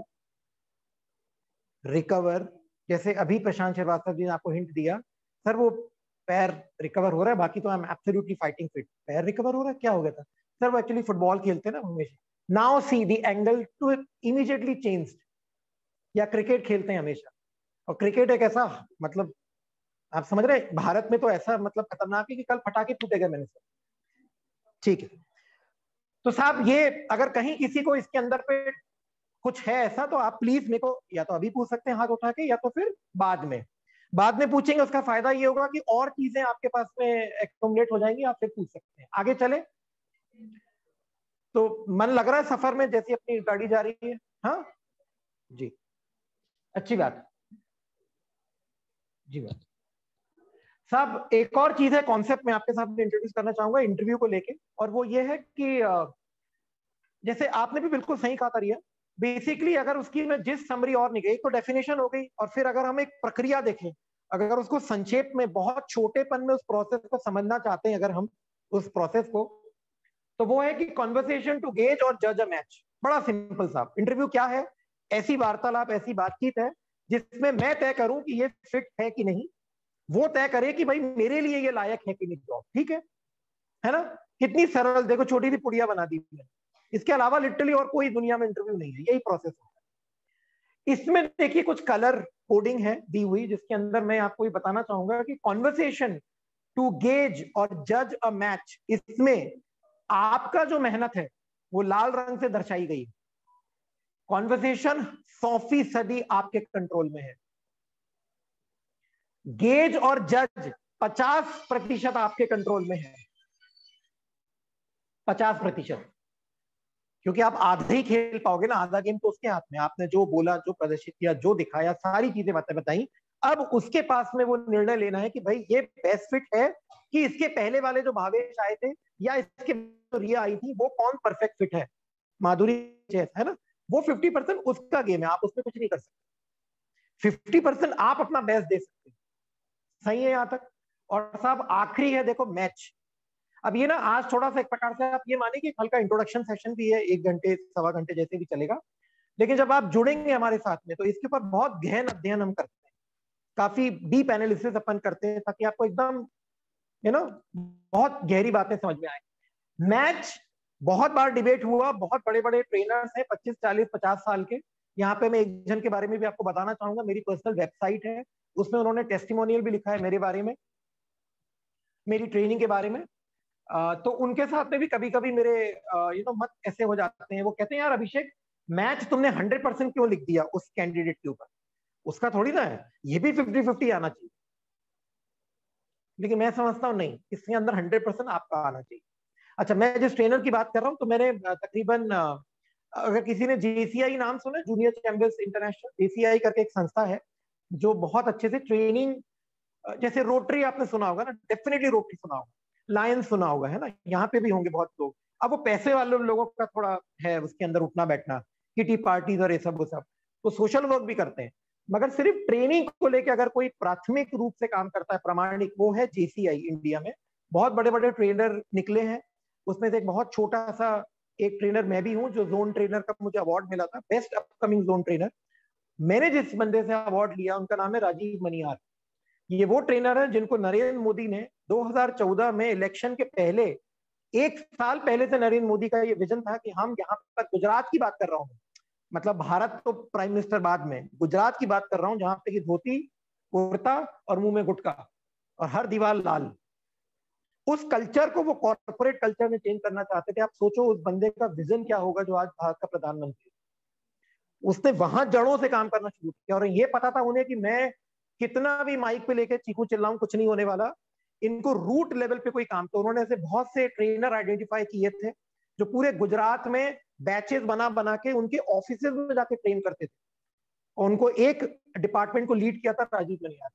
रिकवर। जैसे अभी प्रशांत श्रीवास्तव जी ने आपको हिंट दिया, सर वो पैर रिकवर हो रहा है, बाकी तो I am absolutely fighting fit. पैर रिकवर हो रहा है, क्या हो गया था? सर वो एक्चुअली फुटबॉल खेलते ना हमेशा। Now see the angle to immediately changed. या क्रिकेट खेलते हैं हमेशा, और क्रिकेट एक ऐसा, मतलब आप समझ रहे हैं, भारत में तो ऐसा मतलब खतरनाक है कि कल पटाखे फूटेगा मैंने से, ठीक है। तो साहब ये अगर कहीं किसी को इसके अंदर पे कुछ है ऐसा, तो आप प्लीज मेरे को या तो अभी पूछ सकते हैं हाथ उठा के, या तो फिर बाद में बाद में पूछेंगे। उसका फायदा ये होगा कि और चीजें आपके पास में एक्यूमुलेट हो जाएंगी, आप फिर पूछ सकते हैं। आगे चले तो मन लग रहा है सफर में, जैसी अपनी गाड़ी जा रही है। हाँ जी, अच्छी बात जी। बात साहब एक और चीज है, कॉन्सेप्ट में आपके साथ इंट्रोड्यूस करना चाहूंगा इंटरव्यू को लेके, और वो ये है कि जैसे आपने भी बिल्कुल सही कहा था रिया, बेसिकली अगर उसकी में जिस समरी और नहीं गई तो डेफिनेशन हो गई, और फिर अगर हम एक प्रक्रिया देखें, अगर उसको संक्षेप में बहुत छोटेपन में उस प्रोसेस को समझना चाहते हैं अगर हम उस प्रोसेस को, तो वो है कि कॉन्वर्सेशन टू गेज और जज अ मैच। बड़ा सिंपल साहब, इंटरव्यू क्या है? ऐसी वार्तालाप, ऐसी बातचीत है जिसमें मैं तय करूं कि ये फिट है कि नहीं, वो तय करे कि भाई मेरे लिए ये लायक है कि नहीं जॉब, ठीक है है ना। कितनी सरल, देखो छोटी सी पुड़िया बना दी है, इसके अलावा लिटरली और कोई दुनिया में इंटरव्यू नहीं है, यही प्रोसेस होता है। इसमें देखिए कुछ कलर कोडिंग है दी हुई, जिसके अंदर मैं आपको ये बताना चाहूंगा कि कॉन्वर्सेशन टू गेज और जज अ मैच, इसमें आपका जो मेहनत है वो लाल रंग से दर्शाई गई है। कॉन्वर्सेशन सौ फीसदी आपके कंट्रोल में है, गेज और जज पचास प्रतिशत आपके कंट्रोल में है, पचास प्रतिशत, क्योंकि आप आधे ही खेल पाओगे ना, आधा गेम तो उसके हाथ में। आपने जो बोला, जो प्रदर्शित किया, जो दिखाया, सारी चीजें बातें बताई, अब उसके पास में वो निर्णय लेना है कि भाई ये बेस्ट फिट है कि इसके पहले वाले जो भावेश आए थे या इसके जो रिया आई थी वो कौन परफेक्ट फिट है, माधुरी है ना। वो फिफ्टी परसेंट उसका गेम है, आप उसमें कुछ नहीं कर सकते, फिफ्टी परसेंट आप अपना बेस्ट दे सकते, सही है यहां तक। और साहब आखिरी है देखो मैच। अब ये ना आज थोड़ा सा एक प्रकार से आप ये माने कि हल्का इंट्रोडक्शन सेशन भी है, एक घंटे सवा घंटे जैसे भी चलेगा, लेकिन जब आप जुड़ेंगे हमारे साथ में तो इसके ऊपर बहुत गहन अध्ययन हम करते हैं, काफी डीप एनालिसिस अपन करते हैं, ताकि आपको एकदम यू नो बहुत गहरी बातें समझ में आए। मैच बहुत बार डिबेट हुआ, बहुत बड़े बड़े ट्रेनर्स हैं पच्चीस चालीस पचास साल के। यहाँ पे मैं एक जन के बारे में भी आपको बताना चाहूंगा, मेरी पर्सनल वेबसाइट है, उसमें उन्होंने टेस्टिमोनियल भी लिखा है मेरे बारे में, मेरी ट्रेनिंग के बारे में। Uh, तो उनके साथ में भी कभी कभी मेरे यू नो मत ऐसे हो जाते हैं, वो कहते हैं यार अभिषेक मैच तुमने हंड्रेड परसेंट क्यों लिख दिया उस कैंडिडेट के ऊपर, उसका थोड़ी ना है, ये भी फिफ्टी फिफ्टी आना चाहिए। लेकिन मैं समझता हूँ नहीं, इसके अंदर हंड्रेड परसेंट आपका आना चाहिए। अच्छा, मैं जिस ट्रेनर की बात कर रहा हूँ, तो मैंने तकरीबन अगर किसी ने जेसीआई नाम सुना, जूनियर चैंपियंस इंटरनेशनल, जेसीआई करके एक संस्था है जो बहुत अच्छे से ट्रेनिंग, जैसे रोटरी आपने सुना होगा ना, डेफिनेटली रोटरी सुना होगा, लायंस सुना होगा, है ना, यहाँ पे भी होंगे बहुत लोग। अब वो पैसे वाले लोगों का थोड़ा है उसके अंदर उठना बैठना, किटी पार्टीज और ये सब वो सब, तो सोशल वर्क भी करते हैं। मगर सिर्फ ट्रेनिंग को लेकर अगर कोई प्राथमिक रूप से काम करता है प्रामाणिक, वो है जेसीआई। इंडिया में बहुत बड़े बड़े ट्रेनर निकले हैं, उसमें से एक बहुत छोटा सा एक ट्रेनर मैं भी हूँ, जो जोन ट्रेनर का मुझे अवार्ड मिला था, बेस्ट अपकमिंग जोन ट्रेनर। मैंने जिस बंदे से अवार्ड लिया उनका नाम है राजीव मनियार। ये वो ट्रेनर है जिनको नरेंद्र मोदी ने दो हज़ार चौदह में इलेक्शन के पहले, एक साल पहले से नरेंद्र मोदी का ये विजन था कि हम यहाँ पर, गुजरात की बात कर रहा हूँ, मतलब भारत तो प्राइम मिनिस्टर बाद में, गुजरात की बात कर रहा हूँ, जहां पे की धोती कुर्ता और मुंह में गुटखा और हर दीवार लाल, उस कल्चर को वो कॉर्पोरेट कल्चर में चेंज करना चाहते थे। आप सोचो उस बंदे का विजन क्या होगा जो आज भारत का प्रधानमंत्री। उसने वहां जड़ों से काम करना शुरू किया, और ये पता था उन्हें कि मैं कितना भी माइक पे लेके चीखू चिल्लाऊं कुछ नहीं होने वाला, इनको रूट लेवल पे कोई काम। तो उन्होंने ऐसे बहुत से ट्रेनर आइडेंटिफाई किए थे जो पूरे गुजरात में बैचेस बना बना के उनके ऑफिस में जाके ट्रेन करते थे, और उनको एक डिपार्टमेंट को लीड किया था राजीव मनियार,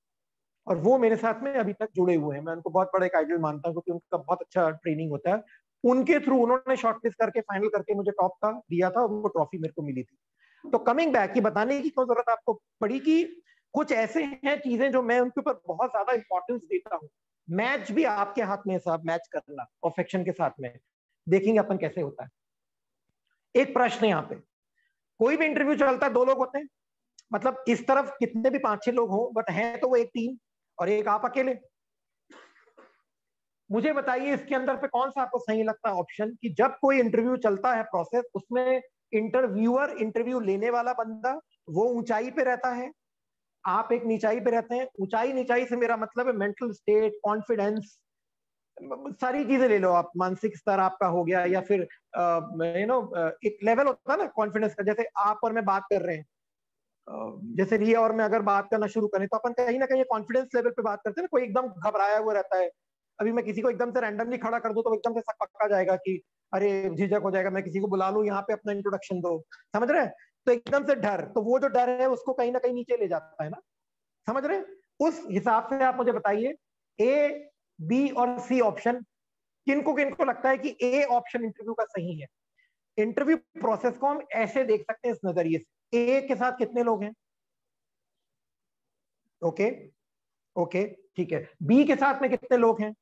और वो मेरे साथ में अभी तक जुड़े हुए हैं। मैं उनको बहुत बड़ा एक आइडल मानता हूँ, क्योंकि उनका बहुत अच्छा ट्रेनिंग होता है। उनके थ्रू उन्होंने शॉर्टलिस्ट करके फाइनल करके मुझे टॉप का दिया था, और वो ट्रॉफी मेरे को मिली थी। तो कमिंग बैक, की बताने की क्यों जरूरत आपको पड़ी कि कुछ ऐसे हैं चीजें जो मैं उनके ऊपर बहुत ज्यादा इंपॉर्टेंस देता हूँ। मैच भी आपके हाथ में है साहब, मैच करना परफेक्शन के साथ में, देखेंगे अपन कैसे होता है। एक प्रश्न यहाँ पे, कोई भी इंटरव्यू चलता है दो लोग होते हैं, मतलब इस तरफ कितने भी पांच छह लोग हो, बट है तो वो एक टीम, और एक आप अकेले। मुझे बताइए इसके अंदर पे कौन सा आपको सही लगता है ऑप्शन, कि जब कोई इंटरव्यू चलता है प्रोसेस, उसमें इंटरव्यूअर, इंटरव्यू लेने वाला बंदा, वो ऊंचाई पे रहता है, आप एक नीचाई पे रहते हैं। ऊंचाई नीचाई से मेरा मतलब है मेंटल स्टेट, कॉन्फिडेंस, सारी चीजें ले लो आप, मानसिक स्तर आपका हो गया, या फिर यू नो एक लेवल होता है ना कॉन्फिडेंस का। जैसे आप और मैं बात कर रहे हैं, जैसे रिया और मैं अगर बात करना शुरू करें, तो अपन कहीं ना कहीं कॉन्फिडेंस लेवल पे बात करते हैं ना। कोई एकदम घबराया हुआ रहता है, अभी मैं किसी को एकदम से रैंडमली खड़ा कर दूं तो एकदम से सब पक्का जाएगा कि अरे झिझक हो जाएगा, मैं किसी को बुला लूं यहाँ पे अपना इंट्रोडक्शन दो, समझ रहे हैं। तो एकदम से डर, तो वो जो डर है उसको कहीं ना कहीं नीचे ले जाता है ना, समझ रहे हैं। उस हिसाब से आप मुझे बताइए, ए, बी और सी ऑप्शन, किनको किनको लगता है कि ए ऑप्शन इंटरव्यू का सही है। इंटरव्यू प्रोसेस को हम ऐसे देख सकते हैं इस नजरिए से, ए के साथ कितने लोग हैं, ओके ओके ठीक है, बी के साथ में कितने लोग हैं,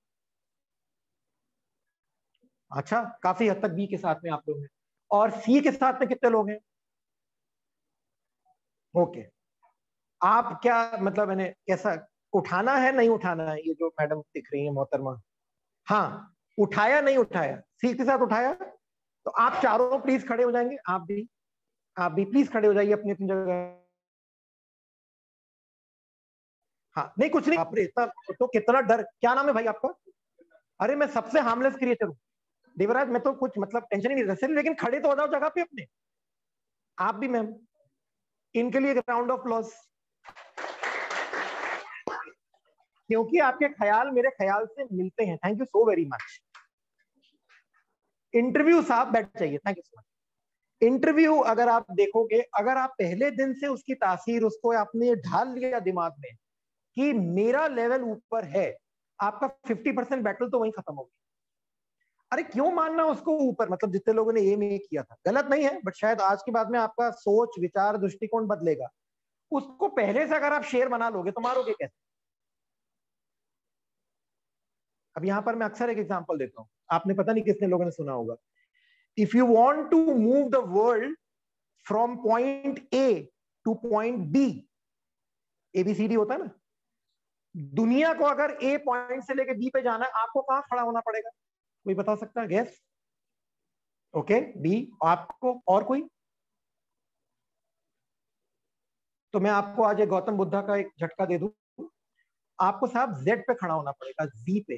अच्छा काफी हद तक बी के साथ में आप लोग हैं, और सी के साथ में कितने लोग हैं, ओके। आप क्या मतलब मैंने कैसा उठाना है नहीं उठाना है, ये जो मैडम दिख रही है मोहतरमा, हाँ उठाया नहीं उठाया, सी के साथ उठाया, तो आप चारों प्लीज खड़े हो जाएंगे, आप भी आप भी प्लीज खड़े हो जाइए अपनी अपनी जगह। हाँ नहीं कुछ नहीं, बाप रे इतना तो कितना डर, क्या नाम है भाई आपका? अरे मैं सबसे हार्मलेस क्रिएचर हूँ देवराज, मैं तो कुछ मतलब टेंशन ही नहीं रख सकती, लेकिन खड़े तो हो जाओ जगह पे अपने, आप भी मैम, इनके लिए राउंड ऑफ अप्लॉज, क्योंकि आपके ख्याल मेरे ख्याल से मिलते हैं। Thank you so very much. Interview साहब बैठ जाइए, thank you so much. Interview अगर आप देखोगे, अगर आप पहले दिन से उसकी तासीर उसको आपने ढाल लिया दिमाग में कि मेरा लेवल ऊपर है, आपका फिफ्टी परसेंट बैटल तो वहीं खत्म हो गया। अरे क्यों मानना उसको ऊपर, मतलब जितने लोगों ने ये में किया था, गलत नहीं है, बट शायद आज के बाद में आपका सोच विचार दृष्टिकोण बदलेगा। उसको पहले से अगर आप शेर बना लोगे तो मारोगे कैसे? अब यहां पर मैं अक्सर एक एग्जांपल देता हूं, आपने पता नहीं कितने लोगों ने सुना होगा, if you want to move the world from point A to point B, A B C D होता है ना, दुनिया को अगर ए पॉइंट से लेके बी पे जाना है, आपको कहां खड़ा होना पड़ेगा? कोई बता सकता है? गेस। ओके बी, आपको और कोई? तो मैं आपको आज एक गौतम बुद्धा का एक झटका दे दूं, आपको साहब जेड पे खड़ा होना पड़ेगा, जी पे।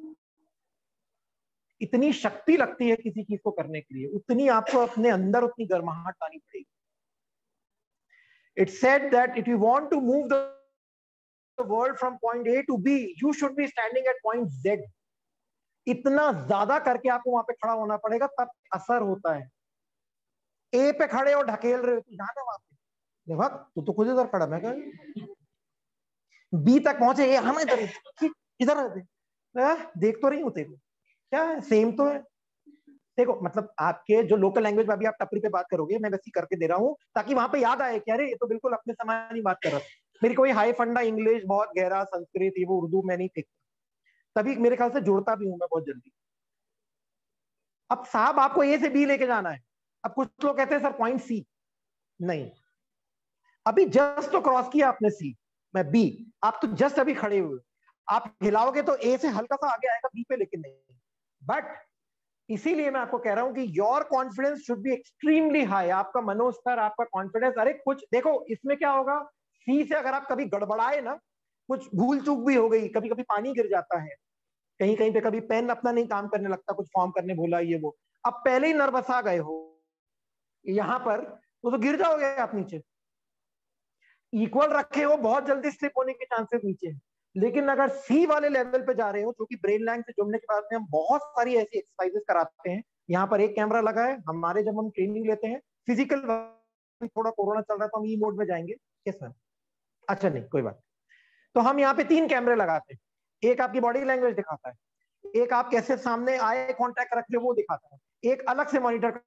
इतनी शक्ति लगती है किसी चीज को करने के लिए, उतनी आपको अपने अंदर उतनी गर्माहट लानी पड़ेगी। It's said that if you want to move the world from point A to B, you should be standing at point Z. इतना ज्यादा करके आपको वहां पे खड़ा होना पड़ेगा, तब असर होता है। ए पे खड़े और ढकेल रहे हो, तो जाना वहां पे, देखा तू तो खुद इधर खड़ा, मैं कह बी तक पहुंचे, ए हम इधर इधर देख तो रही हूं तेरे, क्या है सेम तो है। देखो मतलब आपके जो लोकल लैंग्वेज में अभी आप टपरी पे बात करोगे, मैं वैसी करके दे रहा हूँ ताकि वहां पे याद आए कि अरे ये तो बिल्कुल अपने समान ही बात कर रहा था, मेरी कोई हाई फंडा इंग्लिश बहुत गहरा संस्कृत ये वो उर्दू मैं नहीं सीखता, तभी मेरे ख्याल से जुड़ता भी हूं मैं बहुत जल्दी। अब साहब आपको ए से बी लेके जाना है, अब कुछ लोग कहते हैं सर पॉइंट सी, नहीं अभी जस्ट तो क्रॉस किया आपने सी, मैं बी, आप तो जस्ट अभी खड़े हुए, आप हिलाओगे तो ए से हल्का सा आगे आएगा बी पे, लेकिन नहीं। बट इसीलिए मैं आपको कह रहा हूं कि your confidence should be extremely high, आपका मनोस्तर, आपका कॉन्फिडेंस। अरे कुछ देखो इसमें क्या होगा, सी से अगर आप कभी गड़बड़ाए ना, कुछ भूल चूक भी हो गई, कभी कभी पानी गिर जाता है कहीं कहीं पे, कभी पेन अपना नहीं काम करने लगता, कुछ फॉर्म करने भूला ये वो, अब पहले ही नर्वस आ गए हो यहां पर, तो, तो गिर जाओगे आप नीचे। इक्वल रखे हो, बहुत जल्दी स्लिप होने के चांसेस नीचे। लेकिन अगर सी वाले लेवल पे जा रहे हो, जो कि ब्रेन लैंग से जुड़ने के बाद में हम बहुत सारी ऐसी एक्सरसाइजेस कराते हैं, यहाँ पर एक कैमरा लगा है, हमारे जब हम ट्रेनिंग लेते हैं फिजिकल, थोड़ा कोरोना चल रहा है तो हम ई मोड में जाएंगे, यस मैम, अच्छा नहीं कोई बात, तो हम यहाँ पे तीन कैमरे लगाते हैं, एक आपकी बॉडी लैंग्वेज दिखाता है, एक आप कैसे सामने आए कॉन्टैक्ट रख रहे हो वो दिखाता है, एक अलग से मॉनिटर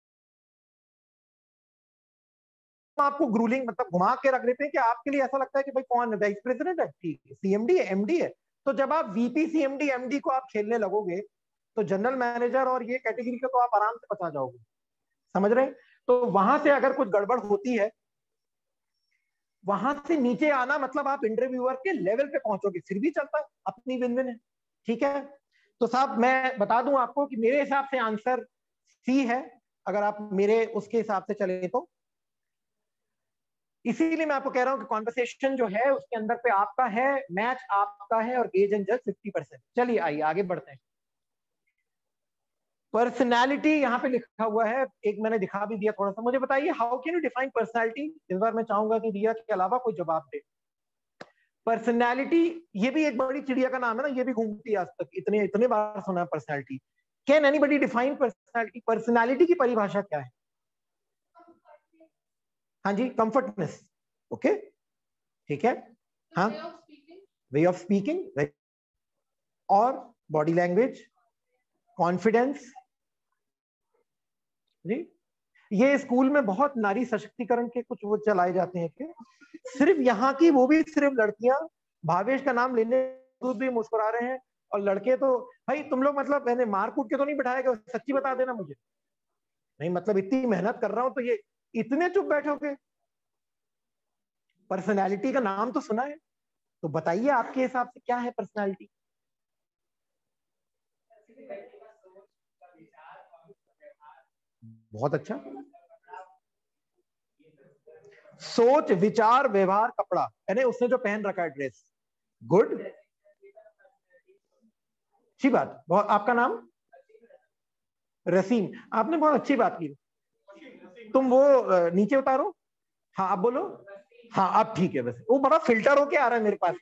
आपको ग्रूलिंग मतलब घुमा के रख देते हैं कि आपके लिए ऐसा लगता है कि भाई कौन है, वाइस प्रेसिडेंट है, ठीक है, सीएमडी है, एमडी है। तो जब आप वीपी सीएमडी एमडी को आप खेलने लगोगे, तो जनरल मैनेजर और ये कैटेगरी को तो आप आराम से बचा जाओगे, समझ रहे हैं? तो वहां से अगर कुछ गड़बड़ होती है, वहां से नीचे आना मतलब आप इंटरव्यूअर के लेवल पे पहुंचोगे, फिर भी चलता है, अपनी विन विन है, ठीक है। तो साहब मैं बता दूं आपको कि मेरे हिसाब से आंसर सी है, अगर आप मेरे उसके हिसाब से चले तो। इसीलिए मैं आपको कह रहा हूं कि कॉन्वर्सेशन जो है उसके अंदर पे आपका है, मैच आपका है, और गेज एंड जज फिफ्टी परसेंट। चलिए आइए आगे बढ़ते हैं। पर्सनैलिटी यहाँ पे लिखा हुआ है, एक मैंने दिखा भी दिया थोड़ा सा, मुझे बताइए how can you define personality. इस बार मैं चाहूंगा कि रिया के अलावा कोई जवाब दे। पर्सनैलिटी ये भी एक बड़ी चिड़िया का नाम है ना, ये भी घूमती है आज तक, इतने इतने बार सुना है personality. Can anybody define personality? Personality की परिभाषा क्या है? हाँ जी, कंफर्टनेस, ओके ठीक है, हाँ, वे ऑफ स्पीकिंग, और बॉडी लैंग्वेज, कॉन्फिडेंस जी। ये स्कूल में बहुत नारी सशक्तिकरण के कुछ वो चलाए जाते हैं कि सिर्फ यहाँ की, वो भी सिर्फ लड़कियां भावेश का नाम लेने भी मुस्कुरा रहे हैं, और लड़के तो भाई तुम लोग मतलब मैंने मार कूट के तो नहीं बिठाया गया, सच्ची बता देना मुझे, नहीं मतलब इतनी मेहनत कर रहा हूं तो ये इतने चुप बैठोगे? पर्सनैलिटी का नाम तो सुना है, तो बताइए आपके हिसाब से क्या है पर्सनालिटी? बहुत अच्छा। सोच, विचार, व्यवहार, कपड़ा, यानी उसने जो पहन रखा है ड्रेस। गुड, अच्छी बात। बहुत, आपका नाम? रसीम। आपने बहुत अच्छी बात की। तुम वो नीचे उतारो। हाँ आप बोलो। हाँ अब ठीक है, बस वो बड़ा फिल्टर होके आ रहा है मेरे पास।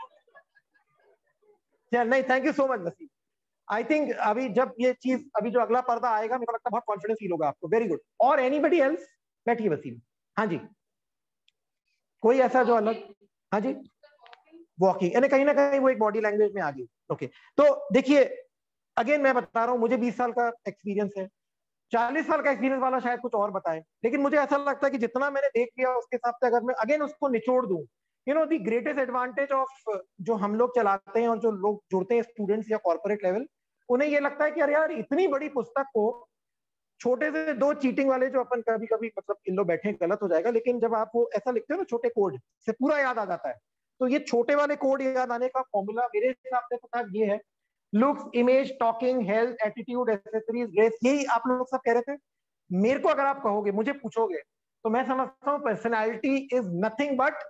चल नहीं, thank you so much Waseem. I think अभी जब ये चीज, अभी जो अगला पर्दा आएगा, मेरे को लगता है बहुत कॉन्फिडेंस फील होगा आपको। Very good. और एनीबडी एल्स? बैठिए वसीम। हाँ जी, कोई ऐसा जो अलग? हाँ जी, वॉकिंग, यानी कहीं ना कहीं वो एक बॉडी लैंग्वेज में आ गई। ओके, तो देखिए अगेन मैं बता रहा हूँ, मुझे बीस साल का एक्सपीरियंस है, चालीस साल का एक्सपीरियंस वाला शायद कुछ और बताए, लेकिन मुझे ऐसा लगता है कि जितना मैंने देख लिया उसके हिसाब से अगर मैं अगेन उसको निचोड़ दूं, you know the greatest advantage of जो हम लोग चलाते हैं और जो लोग जुड़ते हैं स्टूडेंट्स या कॉर्पोरेट लेवल, उन्हें ये लगता है कि अरे यार इतनी बड़ी पुस्तक को छोटे से दो चीटिंग वाले जो अपन कभी कभी मतलब इन लोग बैठे गलत हो जाएगा, लेकिन जब आप वो ऐसा लिखते हो ना छोटे कोड से पूरा याद आ जाता है, तो ये छोटे वाले कोड याद आने का फॉर्मूला मेरे हिसाब से तो ये है, looks, image, talking, health, attitude, accessories, dress, यही आप लोग सब कह रहे थे। मेरे को अगर आप कहोगे, मुझे पूछोगे, तो मैं समझता हूं personality is nothing but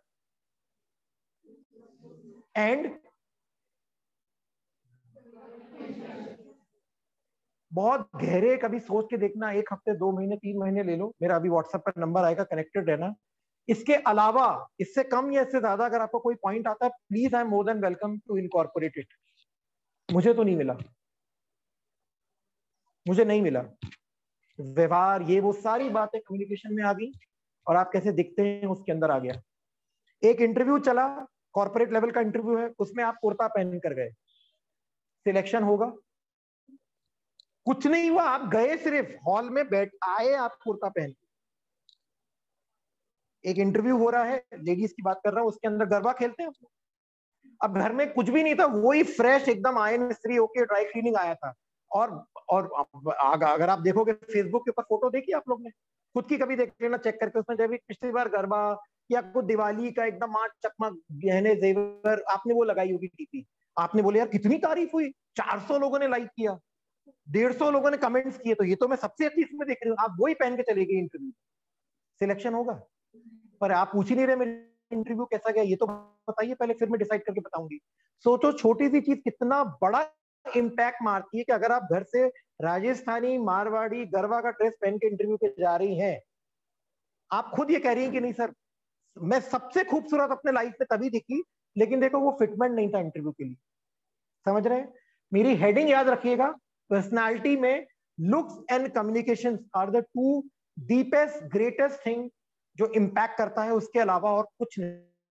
and बहुत गहरे कभी सोच के देखना, एक हफ्ते, दो महीने, तीन महीने ले लो, मेरा अभी व्हाट्सएप पर नंबर आएगा, कनेक्टेड रहना। इसके अलावा इससे कम या इससे ज्यादा अगर आपको कोई पॉइंट आता है, please I am more than welcome to incorporate it. मुझे तो नहीं मिला, मुझे नहीं मिला। व्यवहार, ये वो सारी बातें कम्युनिकेशन में आ गई, और आप कैसे दिखते हैं उसके अंदर आ गया। एक इंटरव्यू चला, कॉर्पोरेट लेवल का इंटरव्यू है, उसमें आप कुर्ता पहन कर गए, सिलेक्शन होगा? कुछ नहीं हुआ, आप गए, सिर्फ हॉल में बैठ आए आप कुर्ता पहन। एक इंटरव्यू हो रहा है, लेडीज की बात कर रहा हूं, उसके अंदर गरबा खेलते हैं। अब घर में कुछ भी नहीं था, वही फ्रेश एकदम आयन स्त्री होके ड्राई क्लीनिंग आया था। और और अगर आप देखोगे फेसबुक के ऊपर फोटो देखी आप लोग ने, खुद की कभी देख लेना चेक करके, उसमें जब पिछली बार गरबा या कुछ दिवाली का एकदम आठ चकमक गहने जेवर आपने वो लगाई होगी टीपी, आपने बोले यार कितनी तारीफ हुई, चार सौ लोगों ने लाइक किया, डेढ़ सौ लोगों ने कमेंट्स किए, तो ये तो मैं सबसे अच्छी इसमें देख रही हूँ। आप वही पहन के चले गए इंटरव्यू, सिलेक्शन होगा? पर आप पूछ ही नहीं रहे मेरे इंटरव्यू कैसा गया, ये तो बताइए पहले, फिर मैं डिसाइड करके बताऊंगी। सोचो छोटी सी चीज कितना बड़ा इम्पैक्ट मारती है, कि अगर आप घर से राजस्थानी, मारवाड़ी, गरबा का ड्रेस पहन के इंटरव्यू पे जा रही हैं, आप खुद ये कह रही हैं कि नहीं सर मैं सबसे खूबसूरत अपने लाइफ में तभी दिखी, लेकिन देखो वो फिटमेंट नहीं था इंटरव्यू के लिए। समझ रहे हैं? मेरी हेडिंग याद रखिएगा, पर्सनालिटी में looks and communication are the two deepest greatest thing जो इंपैक्ट करता है, उसके अलावा और कुछ नहीं।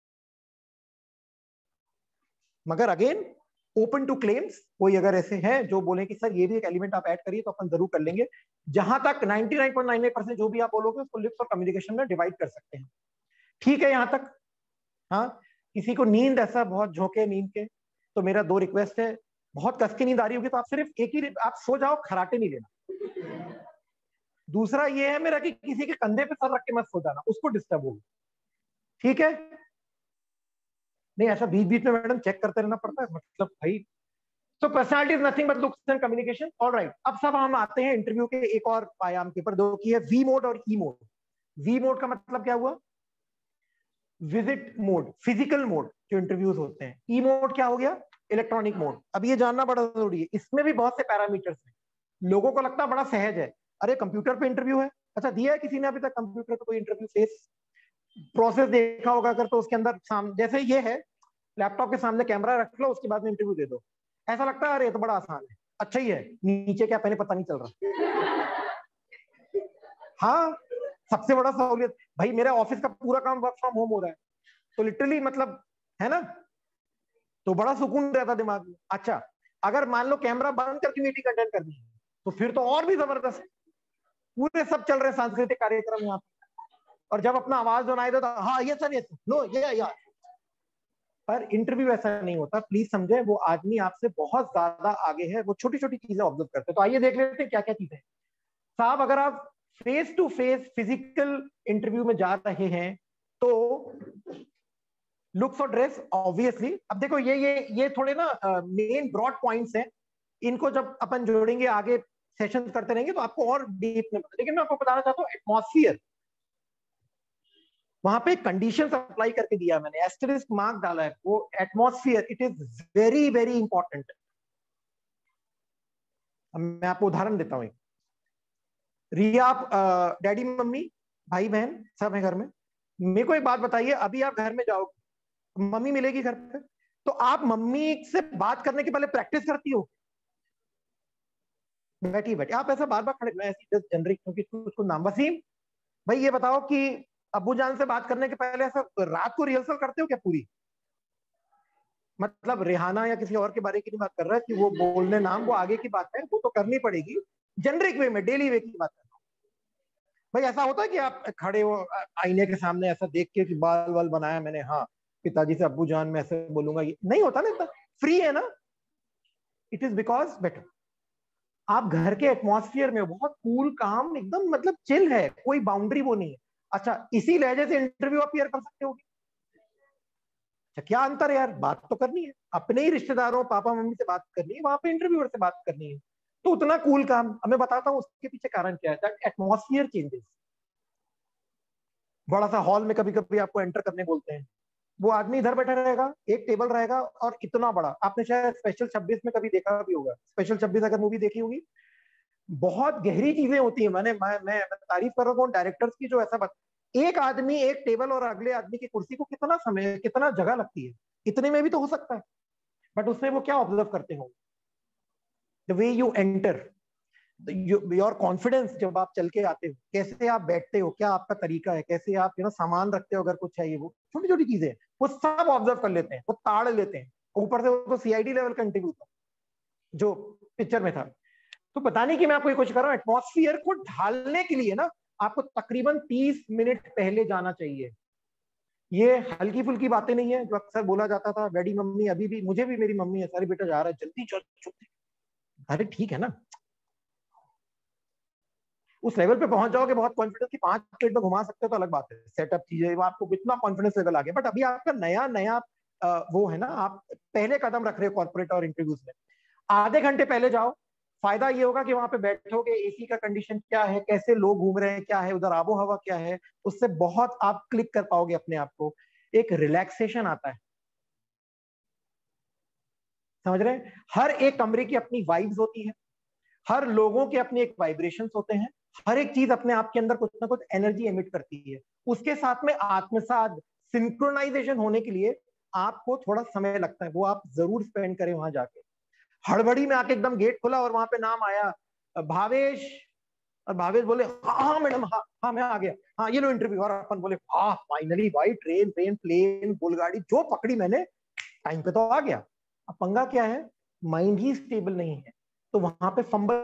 मगर अगेन ओपन टू क्लेम्स, कोई अगर ऐसे हैं जो बोले कि सर ये भी एक एलिमेंट आप ऐड करिए, तो अपन जरूर कर लेंगे। जहां तक निन्यानवे पॉइंट नौ नौ परसेंट जो भी आप बोलोगे उसको लिप्स और कम्युनिकेशन में डिवाइड कर सकते हैं। ठीक है यहां तक? हाँ, किसी को नींद ऐसा बहुत झोंके नींद के, तो मेरा दो रिक्वेस्ट है, बहुत कस की नींद आ रही होगी तो आप सिर्फ एक ही, आप सो जाओ, खराटे नहीं लेना। दूसरा ये है मेरा कि किसी के कंधे पे सर रख के मत सो जाना, उसको डिस्टर्ब होगा। ठीक है? नहीं ऐसा बीच बीच में मैडम चेक करते रहना पड़ता है, मतलब भाई। तो personality is nothing but looks and communication. Alright, अब सब हम आते हैं इंटरव्यू के एक और आयाम के ऊपर, दो की है वी मोड और ई मोड। वी मोड का मतलब क्या हुआ? विजिट मोड, फिजिकल मोड जो इंटरव्यूज होते हैं। ई मोड क्या हो गया? Electronic mode. अब ये जानना बड़ा जरूरी है, इसमें भी बहुत से पैरामीटर्स हैं। लोगों को लगता है बड़ा सहज है, अरे कंप्यूटर पे इंटरव्यू है। अच्छा, दिया है किसी ने अभी तक कंप्यूटर पे कोई इंटरव्यू फेस प्रोसेस देखा होगा अगर, तो उसके अंदर सामने जैसे ये है, लैपटॉप के सामने कैमरा रख लो, उसके बाद में इंटरव्यू दे दो। ऐसा लगता है अरे ये तो बड़ा आसान है, अच्छा ही है, नीचे क्या पहले पता नहीं चल रहा। हाँ, सबसे बड़ा सहूलियत भाई, मेरे ऑफिस का पूरा काम वर्क फ्रॉम होम हो रहा है, तो लिटरली मतलब है ना, तो बड़ा सुकून रहता दिमाग में। अच्छा, अगर मान लो कैमरा बंद करके मीटिंग अटेंड करनी है, तो फिर तो और भी जबरदस्त, पूरे सब चल रहे सांस्कृतिक कार्यक्रम यहाँ पे, और जब अपना आवाज सुनाई दो तो हाँ ये सर, ये नो ये यार। पर इंटरव्यू ऐसा नहीं होता, प्लीज समझे, वो आदमी आपसे बहुत ज्यादा आगे है, वो छोटी छोटी चीजें ऑब्जर्व करते हैं। तो आइए देख लेते हैं क्या क्या चीजें। साहब, अगर आप face to face physical interview में जा रहे हैं, तो लुक्स और ड्रेस ऑब्वियसली। अब देखो ये ये ये थोड़े ना मेन ब्रॉड पॉइंट्स हैं, इनको जब अपन जोड़ेंगे आगे सेशंस करते रहेंगे तो आपको और डीप में पता। लेकिन मैं आपको बताना चाहता हूँ एटमॉस्फियर, वहां पे कंडीशंस अप्लाई करके दिया मैंने, एस्टेरिस्क मार्क डाला है, वो atmosphere it is very very important. मैं आपको उदाहरण देता हूँ। रिया, आप डैडी मम्मी भाई बहन सब है घर में, मेरे को एक बात बताइए, अभी आप घर में जाओगे, मम्मी मिलेगी घर पे, तो आप मम्मी से बात करने के पहले प्रैक्टिस करती हो? बैठी बैठी आप ऐसा बार बार खड़े, मैं ऐसी जस्ट जनरिक क्योंकि उसको नाम, वसीम भाई ये बताओ कि अब्बू जान से बात करने के पहले ऐसा रात को रिहर्सल करते हो क्या पूरी? मतलब रेहाना या किसी और के बारे की नहीं बात कर रहा है कि वो बोलने नाम, वो आगे की बात है, वो तो करनी पड़ेगी, जनरिक वे में डेली वे की बात कर रहा हूं। भाई ऐसा होता है कि आप खड़े हो आईने के सामने ऐसा देख के कि बाल वाल बनाया मैंने, हाँ पिताजी से अब्बू जान मैं ऐसे बोलूंगा, ये नहीं होता ना, इतना फ्री है ना। इट इज बिकॉज बेटर आप घर के एटमॉस्फेयर में बहुत कूल काम एकदम, मतलब चिल है, कोई बाउंड्री वो नहीं है। अच्छा इसी लहजे से इंटरव्यू अपीयर कर सकते हो? अच्छा क्या अंतर है यार, बात तो करनी है, अपने ही रिश्तेदारों पापा मम्मी से बात करनी है, वहां पे इंटरव्यूअर से बात करनी है, तो उतना कूल काम। अब मैं बताता हूँ उसके पीछे कारण क्या है, दैट एटमॉस्फेयर चेंजेस। बड़ा सा हॉल में कभी कभी आपको एंटर करने बोलते हैं, वो आदमी इधर बैठा रहेगा, एक टेबल रहेगा और इतना बड़ा, आपने शायद स्पेशल छब्बीस में कभी देखा भी होगा, स्पेशल छब्बीस अगर मूवी देखी होगी, बहुत गहरी चीजें होती है। मैंने मैं मैं तारीफ कर रहा हूँ डायरेक्टर्स की जो ऐसा बात, एक आदमी एक टेबल और अगले आदमी की कुर्सी को कितना समय कितना जगह लगती है, इतने में भी तो हो सकता है, बट उसमें वो क्या ऑब्जर्व करते हो, the way you enter, your confidence, जब आप चल के आते हो कैसे आप बैठते हो, क्या आपका तरीका है, कैसे आप यू नो सामान रखते हो अगर कुछ चाहिए, वो छोटी छोटी चीजें वो सब ऑब्जर्व कर लेते हैं, वो ताड़ लेते हैं। ऊपर से वो तो सीआईडी लेवल का इंटरव्यू था जो पिक्चर में था। तो बताने की मैं आपको ये कोशिश कर रहा हूँ, एटमॉस्फेयर को ढालने के लिए ना आपको तकरीबन तीस मिनट पहले जाना चाहिए। ये हल्की फुल्की बातें नहीं है जो अक्सर बोला जाता था, डैडी मम्मी, अभी भी मुझे भी मेरी मम्मी है, सारी बेटा जा रहा है जल्दी चल चुप, अरे ठीक है ना, उस लेवल पे पहुंच जाओगे बहुत कॉन्फिडेंस की पांच मिनट में घुमा सकते हो तो अलग बात है, सेटअप चीजें आपको इतना कॉन्फिडेंस लेवल आ गया। बट अभी आपका नया नया वो है ना, आप पहले कदम रख रहे हो कॉर्पोरेट और इंटरव्यूज में, आधे घंटे पहले जाओ। फायदा ये होगा कि वहां पे बैठोगे, एसी का कंडीशन क्या है, कैसे लोग घूम रहे हैं, क्या है उधर आबो हवा क्या है, उससे बहुत आप क्लिक कर पाओगे अपने आप को, एक रिलैक्सेशन आता है। समझ रहे हैं? हर एक कमरे की अपनी वाइब्स होती है, हर लोगों के अपने एक वाइब्रेशंस होते हैं, हर एक चीज अपने आप के अंदर कुछ ना कुछ एनर्जी एमिट करती है। उसके साथ में आत्मसात सिंक्रोनाइजेशन होने के लिए आपको थोड़ा समय लगता है, वो आप जरूर स्पेंड करें वहां जाके। हड़बड़ी में आके एकदम गेट खुला और वहां पे नाम आया भावेश, और भावेश बोले हाँ मैडम, हाँ हाँ मैं आ गया, हाँ ये लो इंटरव्यू, और अपन बोले हाँ फाइनली भाई, ट्रेन ट्रेन प्लेन बुलगाड़ी जो पकड़ी मैंने, टाइम पे तो आ गया। अब पंगा क्या है, माइंड ही स्टेबल नहीं है, तो वहां पे फंबल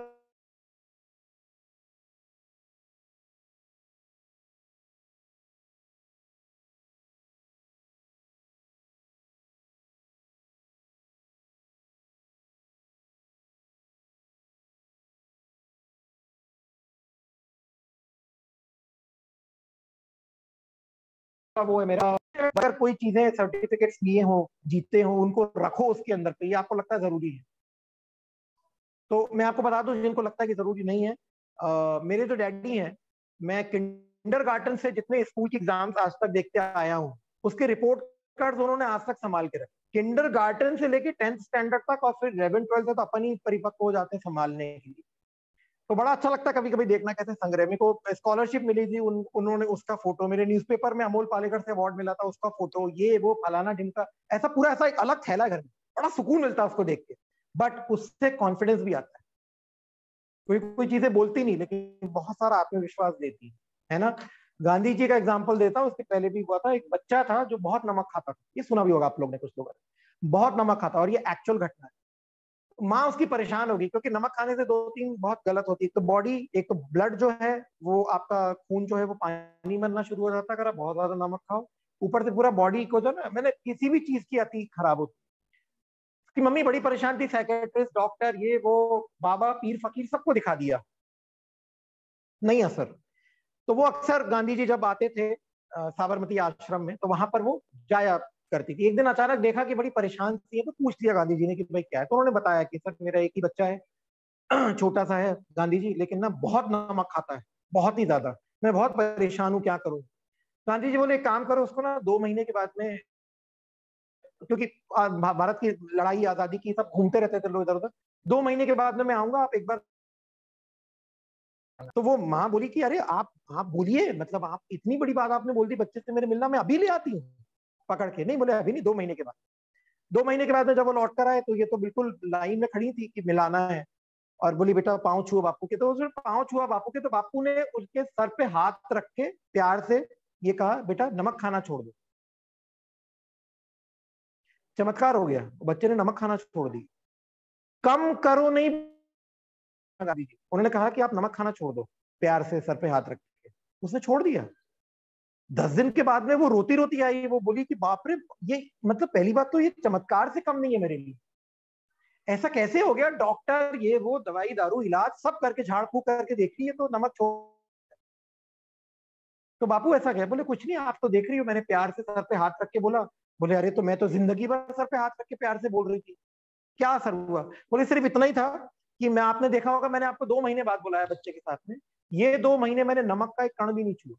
वो है मेरा। अगर कोई चीजें सर्टिफिकेट्स लिए हो, जीते हो, उनको रखो उसके अंदर पे, ये आपको लगता है जरूरी है। तो मैं आपको बता दूं जिनको लगता है कि जरूरी नहीं है, आ, मेरे जो डैडी हैं, मैं किंडरगार्टन से जितने स्कूल की एग्जाम्स आज तक देखते आया हूँ, उसके रिपोर्ट कार्ड्स उन्होंने आज तक संभाल के रखे, किंडरगार्टन से लेके टेंथ स्टैंडर्ड तक, और फिर इलेवन ट्वेल्थ तक तो अपन ही परिपक्व हो जाते हैं संभालने के लिए। तो बड़ा अच्छा लगता है कभी कभी देखना कैसे संग्रह। मेरे को स्कॉलरशिप मिली थी, उन, उन्होंने उसका फोटो, मेरे न्यूज़पेपर में अमोल पालेकर से अवार्ड मिला था, उसका फोटो, ये वो फलाना ढिमका, ऐसा पूरा ऐसा एक अलग थैला घर में, बड़ा सुकून मिलता है उसको देख के। बट उससे कॉन्फिडेंस भी आता है, कोई कोई चीजें बोलती नहीं लेकिन बहुत सारा आत्मविश्वास देती है ना। गांधी जी का एग्जाम्पल देता हूँ, उसके पहले भी हुआ था, एक बच्चा था जो बहुत नमक खाता था, ये सुना भी होगा आप लोग ने, कुछ लोग बहुत नमक खाता, और ये एक्चुअल घटना है। माँ उसकी परेशान होगी क्योंकि नमक खाने से दो तीन बहुत गलत होती है, तो बॉडी, एक तो ब्लड जो है वो आपका खून जो है वो पानी बनना शुरू हो जाता है अगर आप बहुत ज्यादा नमक खाओ, ऊपर से पूरा बॉडी को जो ना, मैंने किसी भी चीज की अति खराब होती। उसकी मम्मी बड़ी परेशान थी, साइकेट्रिस्ट, डॉक्टर, ये वो, बाबा, पीर फकीर, सबको दिखा दिया, नहीं असर। तो वो अक्सर गांधी जी जब आते थे साबरमती आश्रम में, तो वहां पर वो जाया करती थी। एक दिन अचानक देखा कि बड़ी परेशान थी है, तो पूछ लिया गांधी जी ने कि भाई क्या है, तो उन्होंने बताया कि सर मेरा एक ही बच्चा है, छोटा सा है गांधी जी, लेकिन ना बहुत नमक खाता है, बहुत ही ज्यादा, मैं बहुत परेशान हूँ, क्या करूँ। गांधी जी बोले एक काम करो, उसको ना दो महीने के बाद में, क्योंकि भारत की लड़ाई आजादी की सब घूमते रहते थे लोग इधर उधर, दो महीने के बाद में मैं आऊंगा, आप एक बार। तो वो माँ बोली कि अरे आप आप बोलिए, मतलब आप इतनी बड़ी बात आपने बोल दी बच्चे से मेरे मिलना, मैं अभी ले आती हूँ पकड़ के। नहीं बोले अभी नहीं, दो महीने के बाद। दो महीने के बाद में जब वो लौट कर आए तो ये तो बिल्कुल लाइन में खड़ी थी कि मिलाना है, और बोली बेटा पाँव छुओ बापू के। तो उसने पाँव छुआ बापू के, तो बापू ने उसके सर पे हाथ रख के प्यार से ये कहा बेटा नमक खाना छोड़ दो। चमत्कार हो गया, बच्चे ने नमक खाना छोड़ दी। कम करो नहीं गांधी जी, उन्होंने कहा कि आप नमक खाना छोड़ दो, प्यार से सर पे हाथ रख के, उसने छोड़ दिया। दस दिन के बाद में वो रोती रोती आई, वो बोली कि बाप रे, ये मतलब पहली बात तो ये चमत्कार से कम नहीं है मेरे लिए, ऐसा कैसे हो गया। डॉक्टर ये वो दवाई दारू इलाज सब करके झाड़ फूक करके देखती है तो नमक छोड़। तो बापू ऐसा क्या, बोले कुछ नहीं, आप तो देख रही हो, मैंने प्यार से सर पे हाथ रख के बोला। बोले अरे तो मैं तो जिंदगी भर सर पे हाथ रख के प्यार से बोल रही थी, क्या असर हुआ। बोले सिर्फ इतना ही था कि मैं, आपने देखा होगा मैंने आपको दो महीने बाद बुलाया बच्चे के साथ में, ये दो महीने मैंने नमक का एक कण भी नहीं छुआ।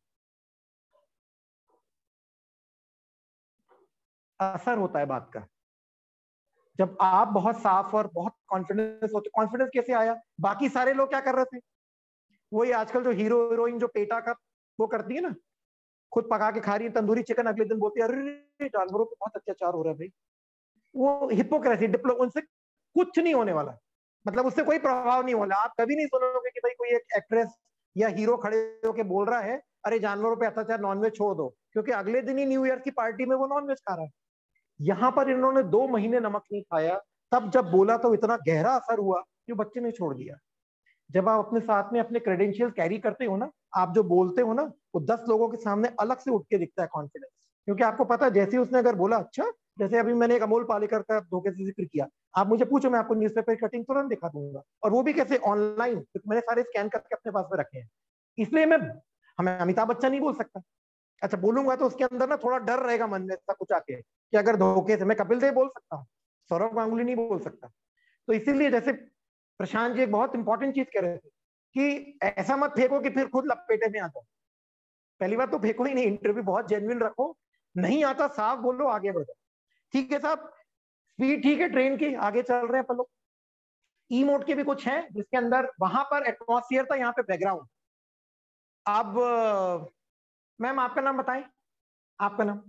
असर होता है बात का, जब आप बहुत साफ और बहुत कॉन्फिडेंस होते। कॉन्फिडेंस कैसे आया, बाकी सारे लोग क्या कर रहे थे, वही आजकल जो हीरो हीरोइन जो पेटा का वो करती है ना, खुद पका के खा रही है तंदूरी चिकन, अगले दिन बोलती है अरे जानवरों पे बहुत अत्याचार हो रहा है भाई। वो हिपोक्रेसी डिप्लो, उनसे कुछ नहीं होने वाला, मतलब उससे कोई प्रभाव नहीं होगा। आप कभी नहीं सुनोगे कि भाई कोई एक एक्ट्रेस या हीरो खड़े होकर बोल रहा है अरे जानवरों पे अत्याचार, नॉनवेज छोड़ दो, क्योंकि अगले दिन ही न्यू ईयर की पार्टी में वो नॉनवेज खा रहा है। यहाँ पर इन्होंने दो महीने नमक नहीं खाया, तब जब बोला तो इतना गहरा असर हुआ कि बच्चे ने छोड़ दिया। जब आप अपने साथ में अपने क्रेडेंशियल कैरी करते हो ना, आप जो बोलते हो ना, वो दस लोगों के सामने अलग से उठ के दिखता है कॉन्फिडेंस, क्योंकि आपको पता है जैसे उसने अगर बोला अच्छा, जैसे अभी मैंने एक अमोल पालेकर का धोखे से जिक्र किया, आप मुझे पूछो मैं आपको न्यूज़पेपर कटिंग तुरंत दिखा दूंगा, और वो भी कैसे ऑनलाइन, क्योंकि मैंने सारे स्कैन करके अपने पास में रखे हैं। इसलिए मैं, हमें अमिताभ बच्चन नहीं बोल सकता, अच्छा बोलूंगा तो उसके अंदर ना थोड़ा डर रहेगा मन में ऐसा कुछ आके कि अगर धोखे से, मैं कपिल देव बोल सकता हूँ, सौरव गांगुली नहीं बोल सकता। तो इसीलिए जैसे प्रशांत जी एक बहुत इंपॉर्टेंट चीज कह रहे थे कि ऐसा मत फेंको कि फिर खुद लपेटे में आ जाओ। पहली बात तो फेंको ही नहीं, इंटरव्यू बहुत जेन्युइन रखो, नहीं आता साफ बोलो, आगे बढ़ो। ठीक है साहब, स्पीड ठीक है ट्रेन की, आगे चल रहे हैं अपन लोग। ई मोड के भी कुछ हैं जिसके अंदर, वहां पर एटमॉस्फेयर था, यहाँ पे बैकग्राउंड। अब मैम आपका नाम बताएं, आपका नाम।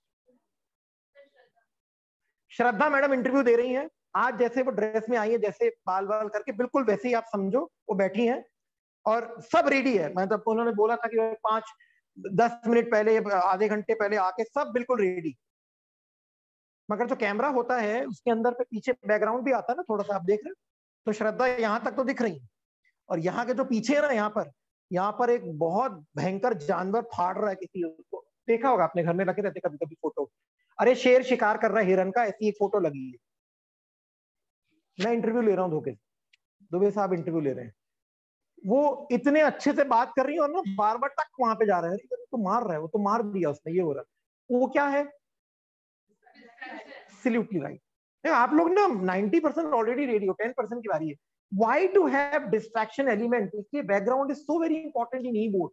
श्रद्धा मैडम इंटरव्यू दे रही हैं आज, जैसे वो ड्रेस में आई है, जैसे बाल बाल करके बिल्कुल वैसे ही आप समझो वो बैठी हैं, और सब रेडी है। मतलब उन्होंने बोला था कि पांच दस मिनट पहले, आधे घंटे पहले आके सब बिल्कुल रेडी। मगर जो कैमरा होता है उसके अंदर पे पीछे बैकग्राउंड भी आता है ना थोड़ा सा, आप देख रहे हैं, तो श्रद्धा यहाँ तक तो दिख रही है, और यहाँ के जो पीछे है ना, यहाँ पर यहाँ पर एक बहुत भयंकर जानवर फाड़ रहा है किसी को, देखा होगा आपने, घर में रखे रहते कभी कभी फोटो, अरे शेर शिकार कर रहा है हिरन का, ऐसी एक फोटो लगी है। मैं इंटरव्यू ले रहा हूँ धोखे से, दुबे साहब इंटरव्यू ले रहे हैं, वो इतने अच्छे से बात कर रही है और ना बार बार टक वहां पे जा रहा है, तो मार रहा है, वो तो मार दिया उसने, ये हो रहा है, वो क्या है, एब्सोल्युटली राइट। आप लोग ना नाइंटी परसेंट ऑलरेडी रेडी हो, टेन परसेंट की बारी है। Why to have distraction element, इसलिए background is so very important in E board.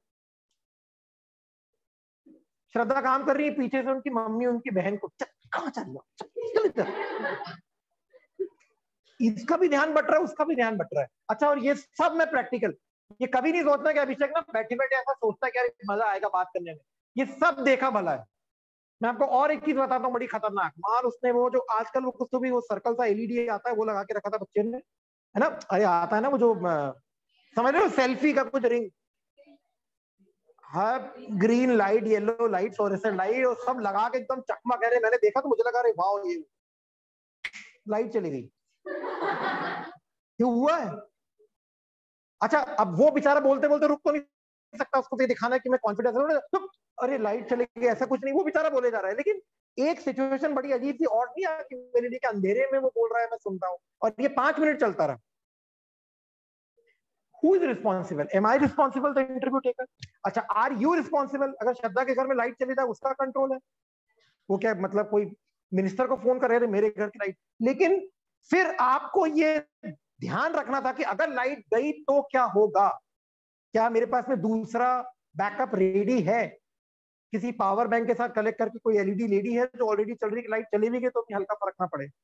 Shraddha काम कर रही है, पीछे से उनकी मम्मी उनकी बहन को, कहाँ चल रहा, इसका भी ध्यान बट रहा है, उसका भी ध्यान बट रहा है। अच्छा, और ये सब में प्रैक्टिकल, ये कभी नहीं सोचना कि अभिषेक ना बैठे बैठे ऐसा सोचता है कि यार मजा आएगा बात करने में, ये सब देखा भला है। मैं आपको और एक चीज बताता हूँ बड़ी खतरनाक, मार उसने वो जो आजकल वो कुछ तो भी वो सर्कल सा एलईडी आता है वो लगा के रखा था बच्चे ने, है ना, अरे आता है ना वो जो समझ रहे हो सेल्फी का कुछ रिंग, हाँ green light, yellow light, fluorescent light, और सब लगा के एकदम चकमा कह रहे, मैंने देखा तो मुझे लगा रहे वाह ये लाइट चली गई, क्यों हुआ है। अच्छा, अब वो बेचारा बोलते बोलते रुक तो नहीं सकता, उसको तो दिखाना है कि मैं कॉन्फिडेंस हूं, अरे लाइट चली गई, ऐसा कुछ नहीं, वो बेचारा बोले जा रहा है। लेकिन एक सिचुएशन बड़ी अजीब सी और नहीं आती मेरे लिए कि अंधेरे में वो बोल रहा है, मैं सुनता हूँ, और ये पांच मिनट चलता रहा। Who is responsible? Am I responsible, the interview taker? अच्छा, are you responsible? अगर श्रद्धा के घर में लाइट चली जाए उसका कंट्रोल है, वो क्या मतलब कोई मिनिस्टर को फोन कर रहे थे मेरे घर की लाइट। लेकिन फिर आपको ये ध्यान रखना था कि अगर लाइट गई तो क्या होगा, क्या मेरे पास में दूसरा बैकअप रेडी है, किसी पावर बैंक के साथ कनेक्ट करके कोई एलईडी लेडी है जो ऑलरेडी चल रही है, लाइट चली भी गई तो भी हल्का फर्क ना पड़े।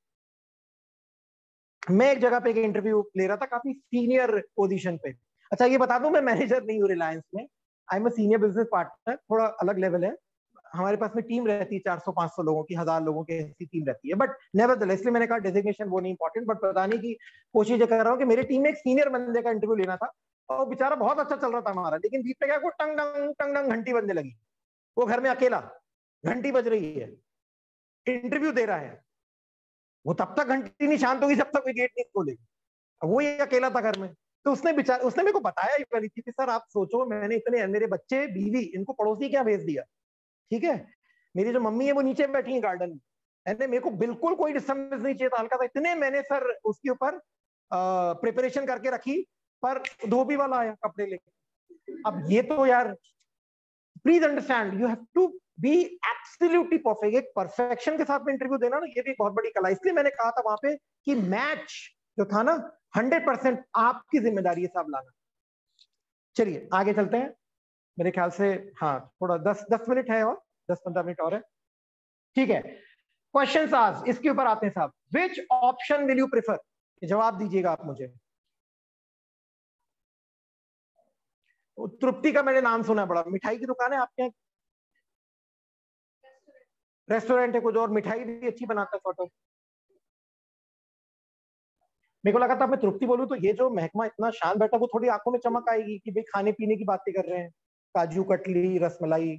मैं एक जगह पे एक इंटरव्यू ले रहा था काफी सीनियर पोजीशन पे। अच्छा ये बता दूं, मैं मैनेजर नहीं हूँ रिलायंस में, I am a senior business partner, थोड़ा अलग लेवल है। हमारे पास में टीम रहती है चार सौ पांच सौ लोगों की, हजार लोगों की ऐसी टीम रहती है। बट नेवरदलेस, इसलिए मैंने कहा डेजिग्नेशन वो नहीं इंपॉर्टेंट, बट बताने की कोशिश कर रहा हूँ कि मेरी टीम में एक सीनियर बंदे का इंटरव्यू लेना था और बेचारा बहुत अच्छा चल रहा था हमारा, लेकिन बीच पे क्या को टंग टंग टंग टंग घंटी बजने लगी। वो घर में अकेला, घंटी बज रही है, इंटरव्यू दे रहा है, वो तब तक घंटी नहीं शांत होगी जब तक कोई गेट नहीं खोलेगी। वो ये अकेला था घर में। तो उसने बेचारा उसने मेरे को बताया ये वाली चीज कि सर आप सोचो, मैंने इतने मेरे बच्चे बीवी इनको पड़ोसी क्या भेज दिया, ठीक है, मेरी जो मम्मी है वो नीचे बैठी है गार्डन में, मैंने मेरे को बिल्कुल कोई डिस्टर्बेंस नहीं चाहिए था, हल्का था, इतने मैंने सर उसके ऊपर प्रिपरेशन करके रखी, पर धोबी वाला आया कपड़े लेके। अब ये तो यार please understand, you have to be absolutely perfect. एक परफेक्शन के साथ में इंटरव्यू देना ना, ये भी बहुत बड़ी कला। इसलिए मैंने कहा था वहां पे कि मैच जो था ना हंड्रेड परसेंट आपकी जिम्मेदारी है साहब लाना। चलिए आगे चलते हैं, मेरे ख्याल से हाँ थोड़ा दस दस मिनट है और दस पंद्रह मिनट और है, ठीक है। क्वेश्चन आस्क्ड, इसके ऊपर आते हैं साहब। Which option will you prefer, जवाब दीजिएगा आप मुझे। तृप्ति का मैंने नाम सुना है, बड़ा मिठाई की दुकान है आपके यहाँ, रेस्टोरेंट है कुछ, और मिठाई भी अच्छी बनाता है सॉर्ट ऑफ। मेरे को लगा था मैं तृप्ति बोलूं तो ये जो महकमा इतना शांत बैठा वो थोड़ी आंखों में चमक आएगी कि भाई खाने पीने की बातें कर रहे हैं, काजू कतली रसमलाई।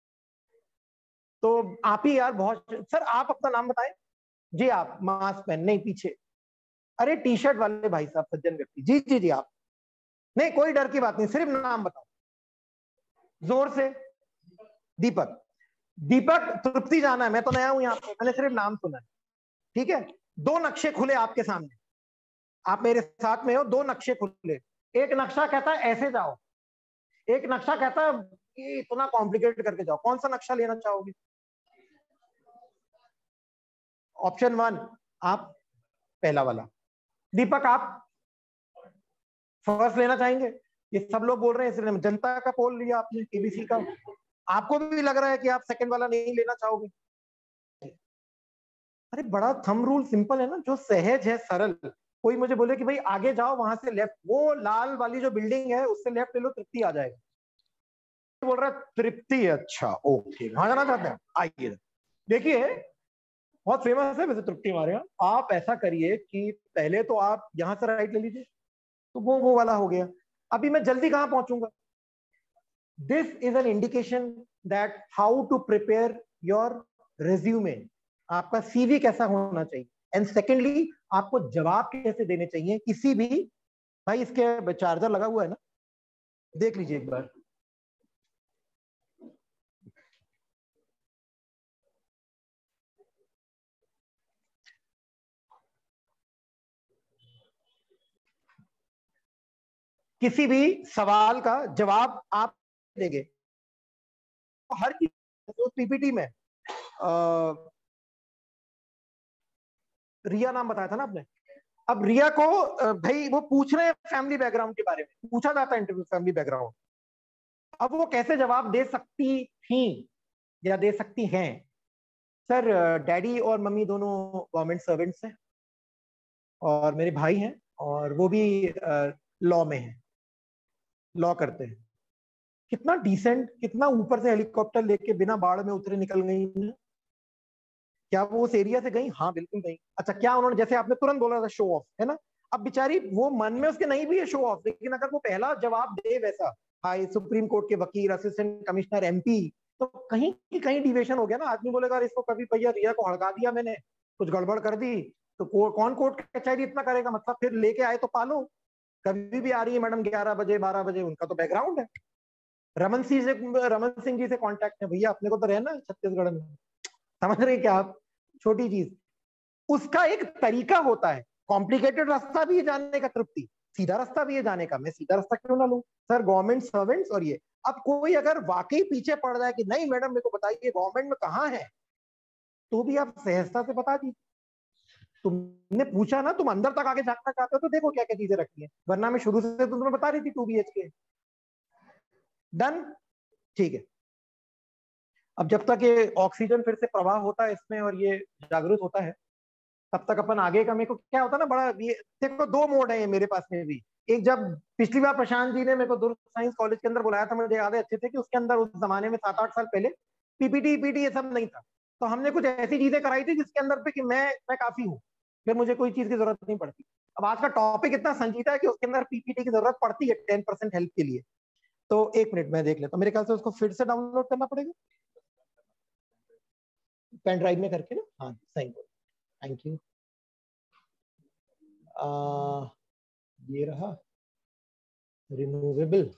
तो आप ही यार बहुत, सर आप अपना नाम बताएं जी। आप मास्क पहन, नहीं पीछे, अरे टी शर्ट वाले भाई साहब सज्जन व्यक्ति, जी जी जी आप, नहीं कोई डर की बात नहीं, सिर्फ नाम बताओ जोर से। दीपक, दीपक तृप्ति जाना है, मैं तो नया हूं यहाँ पे, मैंने सिर्फ नाम सुना है, ठीक है। दो नक्शे खुले आपके सामने, आप मेरे साथ में हो, दो नक्शे खुले। एक नक्शा कहता है ऐसे जाओ, एक नक्शा कहता है ये इतना कॉम्प्लिकेट करके जाओ। कौन सा नक्शा लेना चाहोगे? ऑप्शन वन, आप पहला वाला। दीपक आप फर्स्ट लेना चाहेंगे? ये सब लोग बोल रहे हैं, इसलिए जनता का पोल लिया आपने केबीसी का। आपको भी लग रहा है कि आप सेकंड वाला नहीं लेना चाहोगे? अरे बड़ा थंब रूल सिंपल है ना, जो सहज है सरल। कोई मुझे बोले कि भाई आगे जाओ वहां से लेफ्ट, वो लाल वाली जो बिल्डिंग है उससे लेफ्ट ले लो, तृप्ति आ जाएगा। बोल रहा है तृप्ति, अच्छा ओके, कहाँ जाना चाहते हैं? आइए देखिए, बहुत फेमस है वैसे तृप्ति हमारे यहाँ। आप ऐसा करिए कि पहले तो आप यहाँ से राइट ले लीजिए, तो वो वो वाला हो गया। अभी मैं जल्दी कहाँ पहुंचूंगा? This is an indication that how to prepare your resume, आपका सीवी कैसा होना चाहिए, एंड सेकेंडली आपको जवाब कैसे देने चाहिए किसी भी। भाई इसके चार्जर लगा हुआ है ना, देख लीजिए एक बार। किसी भी सवाल का जवाब आप देंगे, हर चीज पीपीटी में। आ, रिया नाम बताया था ना आपने। अब रिया को भाई वो पूछ रहे हैं फैमिली बैकग्राउंड के बारे में, पूछा जाता है इंटरव्यू फैमिली बैकग्राउंड। अब वो कैसे जवाब दे सकती थी या दे सकती हैं? सर डैडी और मम्मी दोनों गवर्नमेंट सर्वेंट्स हैं और मेरे भाई हैं और वो भी लॉ में हैं, लॉ करते हैं। कितना डिसेंट, कितना ऊपर से हेलीकॉप्टर लेके बिना बाढ़ में उतरे निकल गई है। क्या वो उस एरिया से गई? हाँ बिल्कुल गई। अच्छा क्या उन्होंने, जैसे आपने तुरंत बोला था शो ऑफ, है ना। अब बेचारी वो मन में उसके नहीं भी है शो ऑफ, लेकिन अगर वो पहला जवाब दे वैसा, हाई सुप्रीम कोर्ट के वकील, असिस्टेंट कमिश्नर, एमपी, तो कहीं की कहीं डिविएशन हो गया ना। आदमी बोलेगा इसको कभी भैया रिया को हड़का दिया मैंने, कुछ गड़बड़ कर दी, तो कौन कोर्ट कचहरी इतना करेगा, मतलब फिर लेके आए तो पालो। कभी भी आ रही है मैडम ग्यारह बजे बारह बजे, उनका तो बैकग्राउंड है। रमन सिंह से रमन सिंह जी से कांटेक्ट है, भैया अपने को तो रहना है छत्तीसगढ़ में, समझ रहे क्या आप? छोटी चीज, उसका एक तरीका होता है। कॉम्प्लिकेटेड रास्ता भी है जाने का तृप्ति, सीधा रास्ता भी है जाने का, मैं सीधा रास्ता क्यों ना लूं? सर गवर्नमेंट सर्वेंट्स और ये, अब कोई अगर वाकई पीछे पड़ जाए कि नहीं मैडम मेरे को बताइए गवर्नमेंट में कहाँ है, तो भी आप सहजता से बता दी। तुमने पूछा ना, तुम अंदर तक आगे झांकना चाहते हो तो देखो क्या क्या चीजें रखी है, वरना मैं शुरू से तो तुम्हें बता रही थी two B H K. Done, ठीक है। अब जब तक ये ऑक्सीजन फिर से प्रवाह होता है इसमें और ये जागरूक होता है, तब तक अपन आगे का, मेरे को क्या होता है ना बड़ा, ये देखो दो मोड है ये मेरे पास में भी। एक, जब पिछली बार प्रशांत जी ने मेरे को दुर्ग साइंस कॉलेज के अंदर बुलाया था, मुझे याद है अच्छे से कि उसके अंदर उस जमाने में सात आठ साल पहले पीपीटी ईपीटी ये सब नहीं था, तो हमने कुछ ऐसी चीजें कराई थी जिसके अंदर पे कि मैं मैं काफी हूँ, फिर मुझे कोई चीज की जरूरत नहीं पड़ती। अब आज का टॉपिक इतना संजीदा है कि उसके अंदर पीपीटी की जरूरत पड़ती है टेन परसेंट हेल्प के लिए। तो एक मिनट मैं देख लेता हूँ, मेरे ख्याल से उसको फिर से डाउनलोड करना पड़ेगा पेन ड्राइव में करके ना। हाँ सही, थैंक यू। आ, ये रहा रिमूवेबल।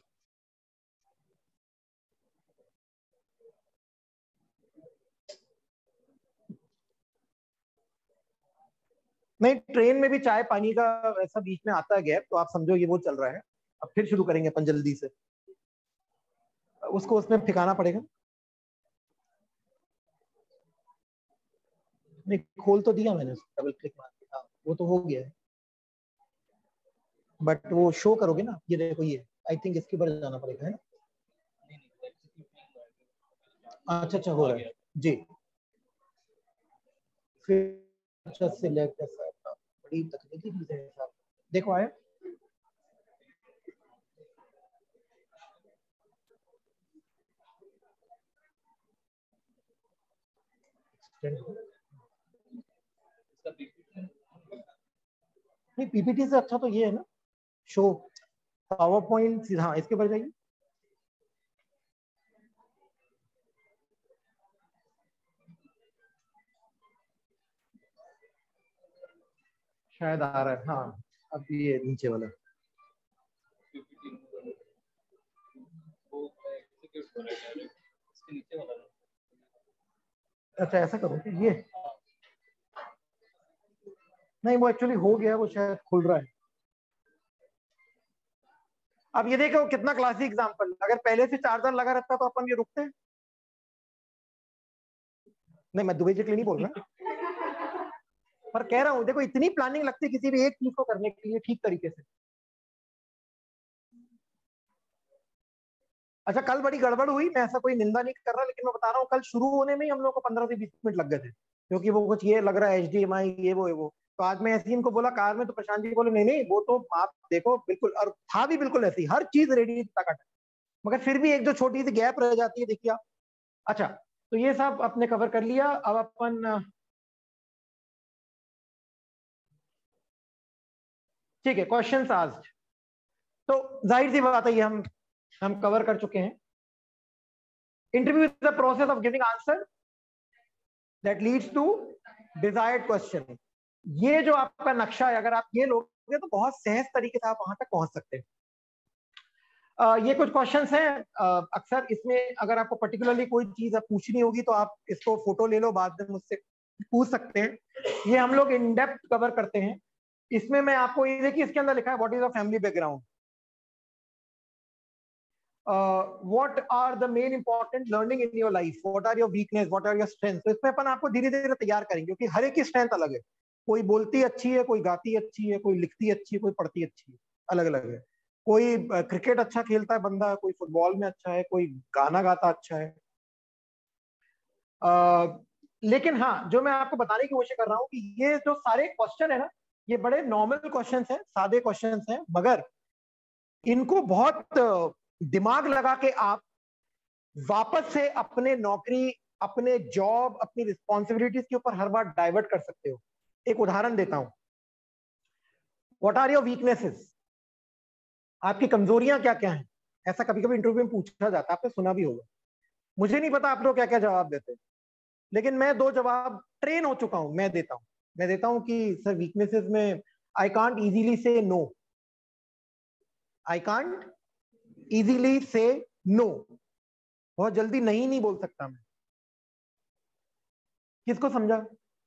नहीं, ट्रेन में भी चाय पानी का ऐसा बीच में आता है गैप, तो आप समझो ये वो चल रहा है। अब फिर शुरू करेंगे अपन जल्दी से, उसको उसमें ठिकाना पड़ेगा। नहीं, खोल तो दिया मैंने, डबल क्लिक मार के, हाँ वो तो हो गया है, बट वो शो करोगे ना, ये देखो ये, आई थिंक इसके ऊपर जाना पड़ेगा, है ना? अच्छा अच्छा हो रहा है जी। फिर अच्छा सिलेक्ट, बड़ी तकनीकी चीज है साहब, देखो आया। नहीं, पीपीटी से अच्छा तो ये है ना, शो पावर पॉइंट। हाँ इसके ऊपर जाइए, शायद आ रहा है। हाँ अब ये नीचे वाला, अच्छा ऐसा करो कि ये, नहीं वो एक्चुअली हो गया, वो शायद खुल रहा है। अब ये देखो कितना क्लासिक एग्जांपल, अगर पहले से चार्जर लगा रहता तो अपन ये रुकते। नहीं मैं दुबई के लिए नहीं बोल रहा, पर कह रहा हूं देखो इतनी प्लानिंग लगती है किसी भी एक चीज को करने के लिए ठीक तरीके से। अच्छा कल बड़ी गड़बड़ हुई, मैं ऐसा कोई निंदा नहीं कर रहा, लेकिन मैं बता रहा हूँ कल शुरू होने में ही हम लोग को पंद्रह से बीस मिनट लग गए थे, क्योंकि वो कुछ ये लग रहा है एच डी एम आई ये वो ये वो। तो आज मैं ऐसे ही इनको बोला कार में, तो प्रशांत जी बोले नहीं नहीं वो तो आप देखो बिल्कुल, और था भी बिल्कुल ऐसी, हर चीज रेडी तक, मगर फिर भी एक जो छोटी सी गैप रह जाती है, देखिए आप। अच्छा तो ये सब आपने कवर कर लिया, अब अपन ठीक है क्वेश्चंस आस्क्ड, तो जाहिर सी बात है ये हम हम कवर कर चुके हैं। Interview is the process of giving answer that leads to desired question. ये जो आपका नक्शा है, अगर आप ये लोगे तो बहुत सहज तरीके से आप वहां तक पहुंच सकते हैं। Uh, ये कुछ क्वेश्चंस हैं, uh, अक्सर इसमें अगर आपको पर्टिकुलरली कोई चीज पूछनी होगी तो आप इसको फोटो ले लो, बाद में मुझसे पूछ सकते हैं। ये हम लोग इन डेप्थ कवर करते हैं। इसमें मैं आपको ये देखिए, इसके अंदर लिखा है what is the family background, what are the main important learning in your life, what are your weakness, what are your strength. तो इसमें अपन आपको धीरे धीरे तैयार करेंगे, क्योंकि हर एक की स्ट्रेंथ अलग है। कोई बोलती अच्छी है, कोई गाती अच्छी है, कोई लिखती अच्छी है, कोई पढ़ती अच्छी है, अलग अलग है। कोई क्रिकेट अच्छा खेलता है बंदा, कोई फुटबॉल में अच्छा है, कोई गाना गाता अच्छा है। आ, लेकिन हाँ, जो मैं आपको बताने की कोशिश कर रहा हूँ कि ये जो सारे क्वेश्चन है ना, ये बड़े नॉर्मल क्वेश्चंस हैं, सादे क्वेश्चंस हैं, मगर इनको बहुत दिमाग लगा के आप वापस से अपने नौकरी, अपने जॉब, अपनी रिस्पॉन्सिबिलिटीज के ऊपर हर बार डाइवर्ट कर सकते हो। एक उदाहरण देता हूं, व्हाट आर योर वीकनेसेस, आपकी कमजोरियां क्या क्या हैं, ऐसा कभी कभी इंटरव्यू में पूछा जाता है, आपने सुना भी होगा। मुझे नहीं पता आप लोग क्या क्या जवाब देते हैं, लेकिन मैं दो जवाब ट्रेन हो चुका हूं, मैं देता हूं मैं देता हूं कि सर वीकनेसेस में I can't easily say no, I can't easily say no, बहुत जल्दी नहीं नहीं बोल सकता मैं। किसको समझा?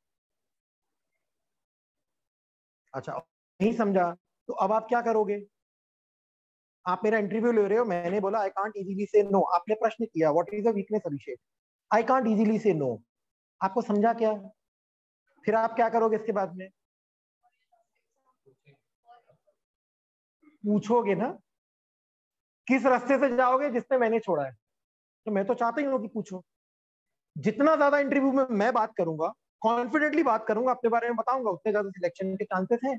अच्छा नहीं समझा, तो अब आप क्या करोगे? आप मेरा इंटरव्यू ले रहे हो, मैंने बोला I can't easily say no, आपने प्रश्न किया what is the weakness Abhishek, I can't easily say no, आपको समझा क्या? फिर आप क्या करोगे इसके बाद में? पूछोगे ना, किस रास्ते से जाओगे जिससे मैंने छोड़ा है। तो मैं तो चाहता ही हूँ कि पूछो। जितना ज्यादा इंटरव्यू में मैं बात करूंगा, कॉन्फिडेंटली बात करूंगा, अपने बारे में बताऊंगा, उतने ज्यादा सिलेक्शन के चांसेस हैं।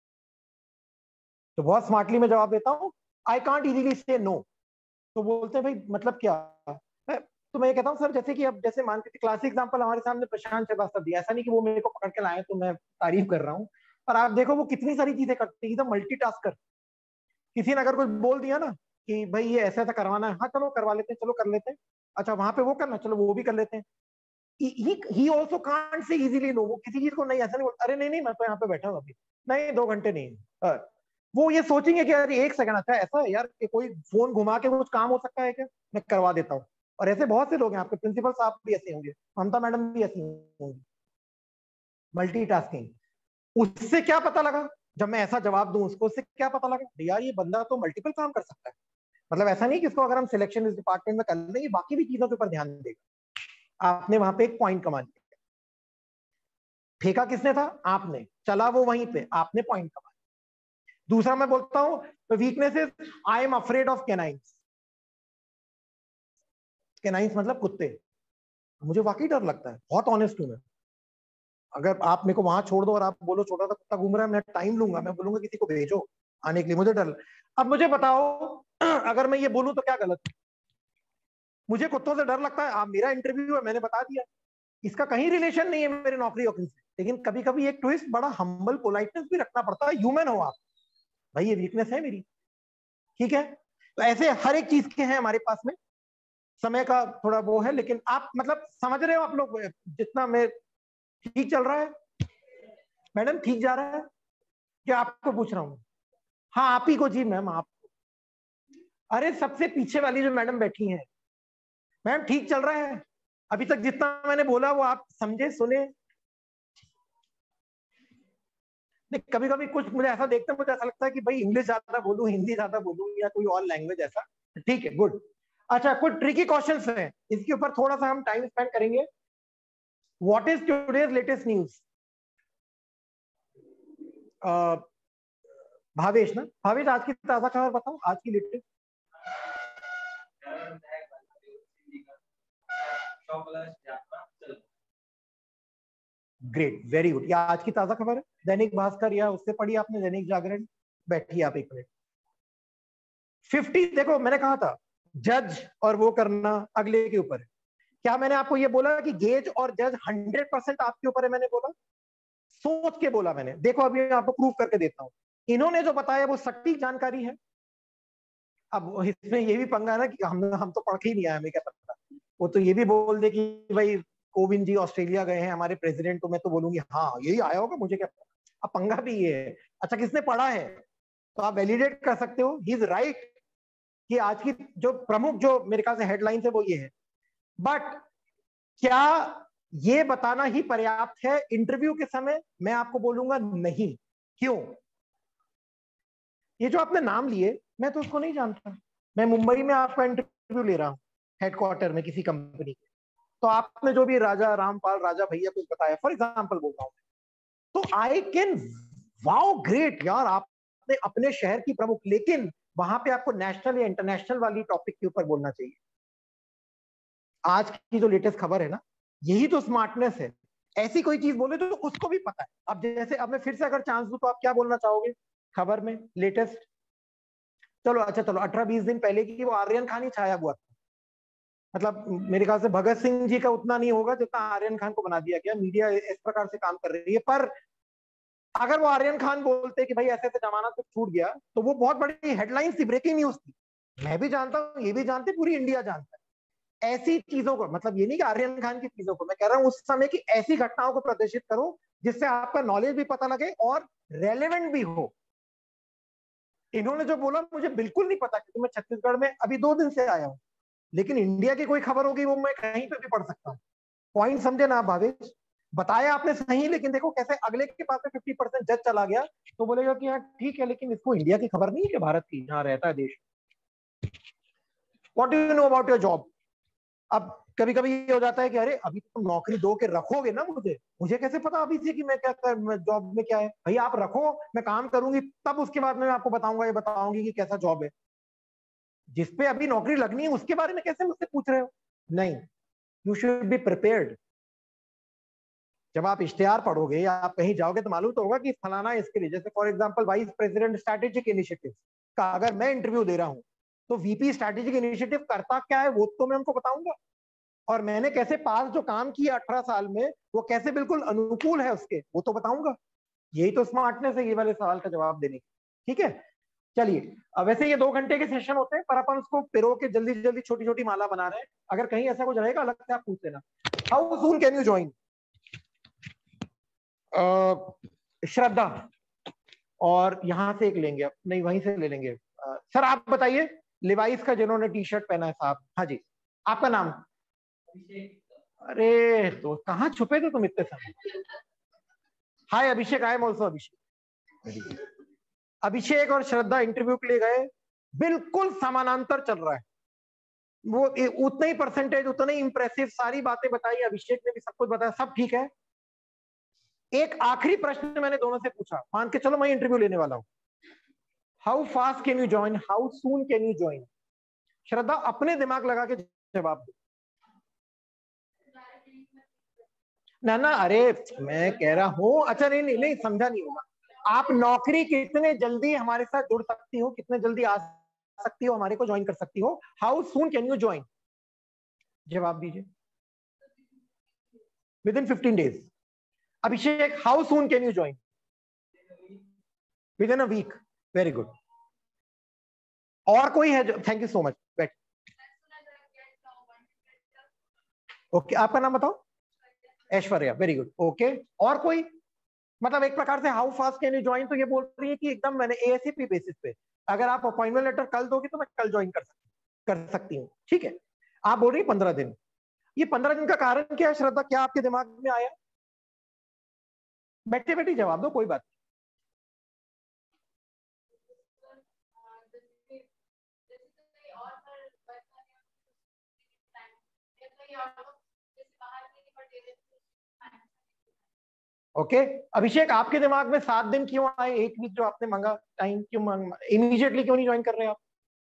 तो बहुत स्मार्टली मैं जवाब देता हूँ, I can't easily say no. तो बोलते हैं भाई मतलब क्या? मैं तो मैं ये कहता हूँ सर, जैसे कि अब जैसे मान के क्लासिक एग्जांपल हमारे सामने प्रशांत श्रीवास्तव दिया, ऐसा नहीं कि वो मेरे को पकड़ के लाए तो मैं तारीफ कर रहा हूँ, पर आप देखो वो कितनी सारी चीजें करते हैं, मल्टीटास्कर। किसी ने अगर कुछ बोल दिया ना कि भाई ये ऐसा ऐसा करवाना है, हाँ चलो करवा लेते हैं, चलो कर लेते हैं, अच्छा वहां पे वो करना, चलो वो भी कर लेते हैं। He also can't say easily no, वो किसी चीज को नहीं ऐसा नहीं बोलता, अरे नहीं नहीं मैं तो यहाँ पे बैठा हूँ अभी, नहीं दो घंटे नहीं। वो ये सोचेंगे कि अरे एक सेकंड, अच्छा ऐसा है यार कि कोई फोन घुमा के कुछ काम हो सकता है क्या, मैं करवा देता हूँ। और ऐसे बहुत से लोग हैं, आपके प्रिंसिपल साहब भी ऐसे होंगे, ममता मैडम भी ऐसी होंगी। मल्टीटास्किंग। उससे क्या पता लगा जब मैं ऐसा जवाब दूं उसको, उससे क्या पता लगा यार ये बंदा तो मल्टीपल काम कर सकता है। मतलब ऐसा नहीं कि इसको अगर हम सिलेक्शन इस डिपार्टमेंट में कर लेंगे, बाकी भी चीजों के ऊपर ध्यान देगा। आपने वहां पे एक पॉइंट कमा लिया। फेंका किसने था? आपने। चला वो वहीं पे, आपने पॉइंट कमा। दूसरा मैं बोलता हूं weaknesses, I am afraid of canines. Canines मतलब कुत्ते। मुझे वाकई डर लगता है, बहुत ऑनेस्ट हूं मैं। अगर आप मेरे को वहां छोड़ दो और आप बोलो छोटा सा कुत्ता घूम रहा है, मैं टाइम लूंगा, मैं बोलूंगा किसी को भेजो आने के लिए, मुझे डर। अब मुझे बताओ अगर मैं ये बोलूं तो क्या गलत है? मुझे कुत्तों से डर लगता है, आप मेरा इंटरव्यू है, मैंने बता दिया, इसका कहीं रिलेशन नहीं है मेरे नौकरी वोकरी से। लेकिन कभी कभी एक ट्विस्ट, बड़ा हम्बल पोलाइटनेस भी रखना पड़ता है। ह्यूमन हो आप भाई, ये वीकनेस है मेरी, ठीक है? तो ऐसे हर एक चीज के हैं हमारे पास में, समय का थोड़ा वो है, लेकिन आप मतलब समझ रहे हो आप लोग जितना मैं ठीक चल रहा है? मैडम ठीक जा रहा है क्या? आपको पूछ रहा हूँ। हाँ आप ही को जी मैम, आप। अरे सबसे पीछे वाली जो मैडम बैठी हैं, मैम ठीक चल रहा है? अभी तक जितना मैंने बोला वो आप समझे, सुने? नहीं, कभी कभी कुछ मुझे ऐसा देखते मुझे ऐसा लगता है कि भाई इंग्लिश ज्यादा बोलूं, हिंदी ज्यादा बोलूं, या कोई और लैंग्वेज ऐसा। ठीक है, गुड। अच्छा, कुछ ट्रिकी क्वेश्चंस हैं, इसके ऊपर थोड़ा सा हम टाइम स्पेंड करेंगे। What is today's latest news? Bhavesh ना, भावेश आज की ताजा खबर बताओ, आज की लेटेस्ट। Great, very good. या आज की ताजा खबर है दैनिक भास्कर, या उससे पढ़ी आपने दैनिक जागरण? बैठिए आप एक मिनट। फिफ्टी, देखो मैंने कहा था जज और वो करना अगले के ऊपर है। क्या मैंने आपको ये बोला कि गेज और जज हंड्रेड परसेंट आपके ऊपर है? मैंने बोला, सोच के बोला मैंने। देखो अभी मैं आपको प्रूव करके देता हूं, इन्होंने जो बताया वो सटीक जानकारी है। अब इसमें ये भी पंगा है ना कि हम हम तो पढ़ के ही नहीं आए, हमें क्या पता। वो तो ये भी बोल दे कि भाई कोविंद जी ऑस्ट्रेलिया गए हैं हमारे प्रेसिडेंट, तो मैं तो बोलूंगी हाँ यही आया होगा, मुझे क्या पता। अब पंगा भी ये है, अच्छा किसने पढ़ा है तो आप वैलिडेट कर सकते हो, ही इज राइट कि आज की जो प्रमुख जो मेरे ख्याल से हेडलाइन है वो ये है। बट क्या ये बताना ही पर्याप्त है इंटरव्यू के समय? मैं आपको बोलूंगा नहीं। क्यों? ये जो आपने नाम लिए, मैं तो उसको नहीं जानता। मैं मुंबई में आपका इंटरव्यू ले रहा हूँ हेडक्वार्टर में किसी कंपनी के, तो आपने जो भी राजा रामपाल राजा भैया कुछ बताया, फॉर एग्जाम्पल बोल रहा हूँ, तो आई कैन वाओ ग्रेट यार, आपने अपने शहर की प्रमुख, लेकिन वहां पे आपको नेशनल या इंटरनेशनल वाली टॉपिक के ऊपर बोलना चाहिए। आज की जो लेटेस्ट खबर है ना, यही तो स्मार्टनेस है। ऐसी कोई चीज बोले तो उसको भी पता है। अब जैसे अब मैं फिर से अगर चांस दूं तो आप क्या बोलना चाहोगे खबर में लेटेस्ट? चलो अच्छा, चलो अठारह बीस दिन पहले की वो आर्यन खान ही छाया हुआ था। मतलब मेरे ख्याल से भगत सिंह जी का उतना नहीं होगा जितना आर्यन खान को बना दिया गया। मीडिया इस प्रकार से काम कर रही है, पर अगर वो आर्यन खान बोलते कि भाई ऐसे ऐसे जमाना तो छूट गया, तो वो बहुत बड़ी हेडलाइन थी, ब्रेकिंग न्यूज थी। मैं भी जानता हूँ, ये भी जानते, पूरी इंडिया जानता है। ऐसी चीजों को, मतलब ये नहीं कि आर्यन खान की चीजों को, मैं कह रहा हूँ उस समय की ऐसी घटनाओं को प्रदर्शित करो जिससे आपका नॉलेज भी पता लगे और रेलेवेंट भी हो। इन्होंने जो बोला मुझे बिल्कुल नहीं पता, क्योंकि मैं छत्तीसगढ़ में अभी दो दिन से आया हूँ, लेकिन इंडिया की कोई खबर होगी वो मैं कहीं पे भी पढ़ सकता हूँ। पॉइंट समझे ना भावेश? बताया आपने सही, लेकिन देखो कैसे अगले के पास में फिफ्टी परसेंट जज चला गया, तो बोलेगा कि हाँ ठीक है, लेकिन इसको इंडिया की खबर नहीं है कि भारत की जहाँ रहता है देश। What do you know about your job? अब कभी कभी ये हो जाता है कि अरे अभी तुम नौकरी दो के रखोगे ना मुझे मुझे कैसे पता अभी से कि मैं क्या कर जॉब में क्या है। भाई आप रखो, मैं काम करूंगी, तब उसके बाद में मैं आपको बताऊंगा, ये बताऊंगी कि कैसा जॉब है। जिसपे अभी नौकरी लगनी है उसके बारे में कैसे मुझसे पूछ रहे हो? नहीं, यू शुड बी प्रिपेयर्ड। जब आप इश्तिहार पढ़ोगे या आप कहीं जाओगे तो मालूम तो होगा कि फलाना इसके लिए, जैसे for example vice president strategic initiative का अगर मैं इंटरव्यू दे रहा हूं तो वीपी स्ट्रैटेजिक इनिशिएटिव करता क्या है वो तो मैं उनको बताऊंगा, और मैंने कैसे पास जो काम किया अठारह साल में वो कैसे बिल्कुल अनुकूल है उसके, वो तो बताऊंगा। यही तो स्मार्टनेस है ये वाले सवाल का जवाब देने की। ठीक है, चलिए। अब वैसे ये दो घंटे के सेशन होते हैं पर अपन उसको पिरो के जल्दी जल्दी छोटी छोटी माला बना रहे हैं। अगर कहीं ऐसा कुछ रहेगा अलग से आप पूछ लेना। How soon can you join? Shraddha, और यहां से एक लेंगे, नहीं वहीं से ले लेंगे। uh, सर आप बताइए, लिवाइस का जिन्होंने टी शर्ट पहना है साहब। हाँ जी, आपका नाम? अरे तो कहाँ छुपे थे तुम इतने समय? हाय अभिषेक, आई एम ऑल्सो अभिषेक। अभिषेक और श्रद्धा इंटरव्यू के लिए गए, बिल्कुल समानांतर चल रहा है। वो उतना ही परसेंटेज, उतना ही इंप्रेसिव, सारी बातें बताई, अभिषेक ने भी सब कुछ बताया, सब ठीक है। एक आखिरी प्रश्न मैंने दोनों से पूछा, मान के चलो मैं इंटरव्यू लेने वाला हूं, how fast can you join, how soon can you join? Shraddha अपने दिमाग लगा के जवाब दो। ना ना, अरे मैं कह रहा हूं, अच्छा नहीं नहीं नहीं समझा नहीं होगा। आप नौकरी कितने जल्दी हमारे साथ जुड़ सकती हो, कितने जल्दी आ सकती हो, हमारे को ज्वाइन कर सकती हो, how soon can you join? जवाब दीजिए। Within fifteen days. Abhishek, how soon can you join? Within a week. Very good. और कोई है जो? थैंक यू सो मच, बैठ। ओके, आपका नाम बताओ? Aishwarya, very good. ओके, और कोई? मतलब एक प्रकार से how fast can you join तो ये बोल रही है कि एकदम मैंने एएसएपी बेसिस पे, अगर आप अपॉइंटमेंट लेटर कल दोगे तो मैं कल ज्वाइन कर सकती कर सकती हूँ। ठीक है, आप बोल रही है पंद्रह दिन। ये पंद्रह दिन का कारण क्या है श्रद्धा, क्या आपके दिमाग में आया? बैठे बैठे जवाब दो, कोई बात नहीं। Okay okay. अभिषेक, आपके दिमाग में सात दिन क्यों आए, एक वीक जो आपने मांगा टाइम क्यों मांगा, इमीडिएटली क्यों नहीं ज्वाइन कर रहे आप?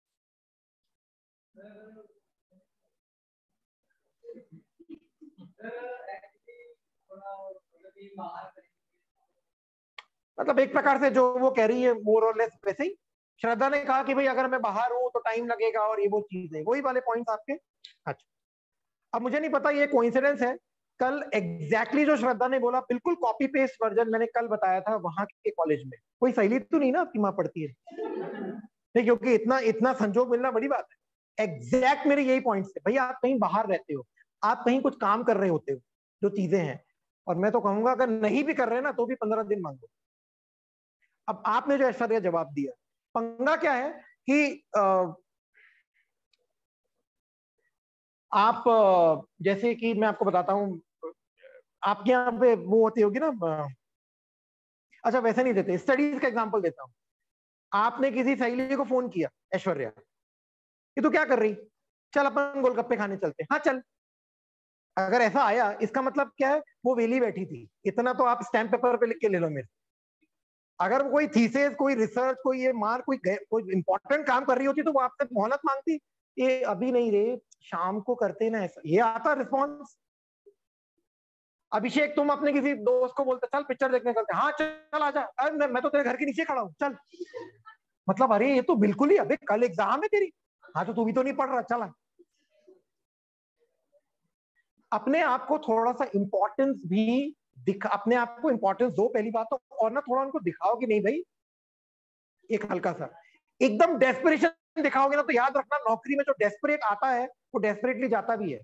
मतलब एक प्रकार से जो वो कह रही है मोर और लेस वैसे ही श्रद्धा ने कहा कि भाई अगर मैं बाहर हूं तो टाइम लगेगा और ये वो चीज है, वही वाले पॉइंट्स आपके। अच्छा, अब मुझे नहीं पता ये कोइंसिडेंस है, कल एग्जैक्टली exactly जो श्रद्धा ने बोला बिल्कुल कॉपी पेस्ट वर्जन मैंने कल बताया था वहां के कॉलेज में। कोई सहेली तो नहीं ना आपकी माँ पढ़ती है? नहीं, क्योंकि इतना इतना संजोग मिलना बड़ी बात है। एग्जैक्ट मेरे यही पॉइंट्स है। भैया आप कहीं बाहर रहते हो, आप कहीं कुछ काम कर रहे होते हो, जो चीजें हैं, और मैं तो कहूंगा अगर नहीं भी कर रहे ना तो भी पंद्रह दिन मांगो। अब आपने जो ऐश्वर्या जवाब दिया, पंगा क्या है कि आ, आप जैसे कि मैं आपको बताता हूं, आपके यहाँ पे वो होती होगी ना, अच्छा वैसे नहीं देते, स्टडीज का एग्जांपल देता हूं। आपने किसी सहेली को फोन किया, ऐश्वर्या कि तू क्या कर रही, चल अपन गोलगप्पे खाने चलते। हाँ चल। अगर ऐसा आया इसका मतलब क्या है, वो वेली बैठी थी, इतना तो आप स्टैम्प पेपर पे लिख के ले लो मेरे। अगर कोई थीसिस, कोई रिसर्च, कोई ये मार कोई कोई इंपॉर्टेंट काम कर रही होती तो वो आपसे मोहलत मांगती, ये अभी नहीं रे, शाम को करते ना, ऐसा ये आता रिस्पॉन्स। अभिषेक, तुम अपने किसी दोस्त को बोलते चल पिक्चर देखने चलते, हाँ चल आजा, अरे मैं तो तेरे घर के नीचे खड़ा हूँ चल। मतलब अरे ये तो बिल्कुल ही, अबे कल एग्जाम है तेरी, हाँ तो तू भी तो नहीं पढ़ रहा, चला। अपने आप को थोड़ा सा इंपॉर्टेंस भी दिखा, अपने आप को इंपॉर्टेंस दो पहली बात तो, और ना थोड़ा उनको दिखाओ कि नहीं भाई, एक हल्का सा एकदम डेस्परेशन दिखाओगे ना तो याद रखना नौकरी में जो डेस्परेट आता है वो डेस्परेटली जाता भी है।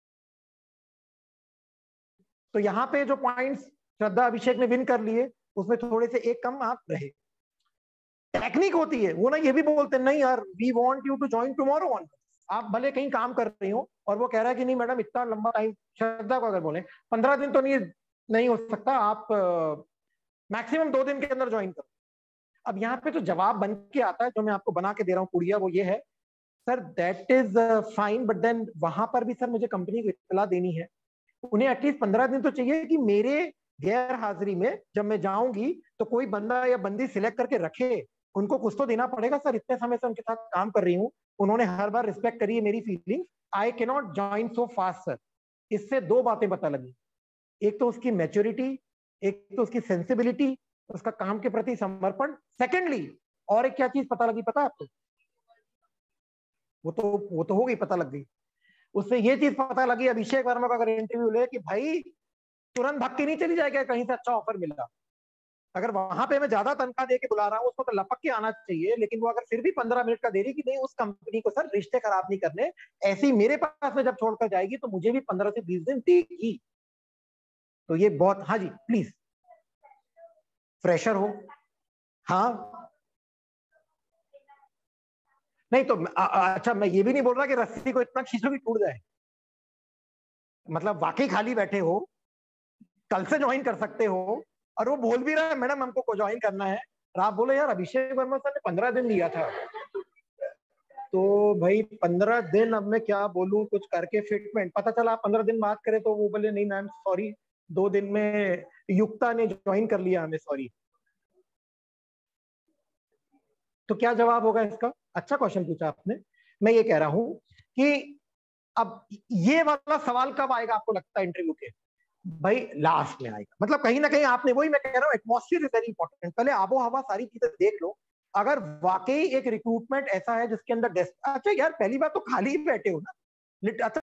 तो यहाँ पे जो पॉइंट्स श्रद्धा अभिषेक ने विन कर लिए उसमें थोड़े से एक कम आप रहे। टेक्निक होती है वो ना, ये भी बोलते हैं नहीं यार we want you to join tomorrow on, आप भले कहीं काम कर रही हो और वो कह रहा है कि नहीं मैडम इतना लंबा टाइम, श्रद्धा को अगर बोले पंद्रह दिन तो नहीं नहीं हो सकता, आप मैक्सिमम दो दिन के अंदर ज्वाइन करो। अब यहाँ पे जो जवाब बन के आता है जो मैं आपको बना के दे रहा हूँ पुड़िया, वो ये है sir that is fine, but then वहां पर भी सर मुझे कंपनी को इत्तला देनी है, उन्हें एटलीस्ट पंद्रह दिन तो चाहिए कि मेरे गैर हाजिरी में जब मैं जाऊंगी तो कोई बंदा या बंदी सिलेक्ट करके रखे, उनको कुछ तो देना पड़ेगा सर। इतने समय से उनके साथ काम कर रही हूँ, उन्होंने हर बार रिस्पेक्ट करी है मेरी feelings. I can not join so fast sir. इससे दो बातें पता लगी, एक तो उसकी मैच्योरिटी, एक तो उसकी सेंसिबिलिटी, उसका काम के प्रति समर्पण। सेकेंडली और एक क्या चीज पता लगी पता है आपको? वो तो वो तो हो गई, पता लग गई। उससे ये चीज पता लगी, अभिषेक वर्मा का अगर इंटरव्यू ले कि भाई तुरंत भाग के नहीं चली जाएगा, कहीं से अच्छा ऑफर मिला। अगर वहां पे मैं ज्यादा तनख्वाह दे के बुला रहा हूँ, उसको तो लपक के आना चाहिए, लेकिन वो अगर फिर भी पंद्रह मिनट का दे रही कि नहीं उस कंपनी को सर रिश्ते खराब नहीं करने, ऐसी मेरे पास में जब छोड़कर जाएगी तो मुझे भी पंद्रह से बीस दिन देगी। तो ये बहुत, हाँ जी प्लीज, फ्रेशर हो, हाँ नहीं तो आ, आ, अच्छा मैं ये भी नहीं बोल रहा कि रस्सी को इतना खींचो कि टूट जाए, मतलब वाकई खाली बैठे हो, कल से ज्वाइन कर सकते हो, और वो बोल भी रहा है मैडम हमको को ज्वाइन करना है, और आप बोले यार अभिषेक वर्मा सर ने पंद्रह दिन दिया था, तो भाई पंद्रह दिन अब मैं क्या बोलूं, कुछ करके फिटमेंट, पता चला आप पंद्रह दिन बात करें तो वो बोले नहीं मैम सॉरी, दो दिन में युक्ता ने ज्वाइन कर लिया हमें, सॉरी। तो क्या जवाब होगा इसका? अच्छा क्वेश्चन पूछा आपने। मैं ये कह रहा हूं कि अब ये वाला सवाल कब आएगा आपको लगता है इंटरव्यू के? भाई लास्ट में आएगा, मतलब कहीं ना कहीं आपने, वही मैं कह रहा हूं एटमॉस्फेयर इज वेरी इंपॉर्टेंट। पहले आबो हवा सारी चीजें देख लो, अगर वाकई एक रिक्रूटमेंट ऐसा है जिसके अंदर, अच्छा यार पहली बात तो खाली ही बैठे हो ना, अच्छा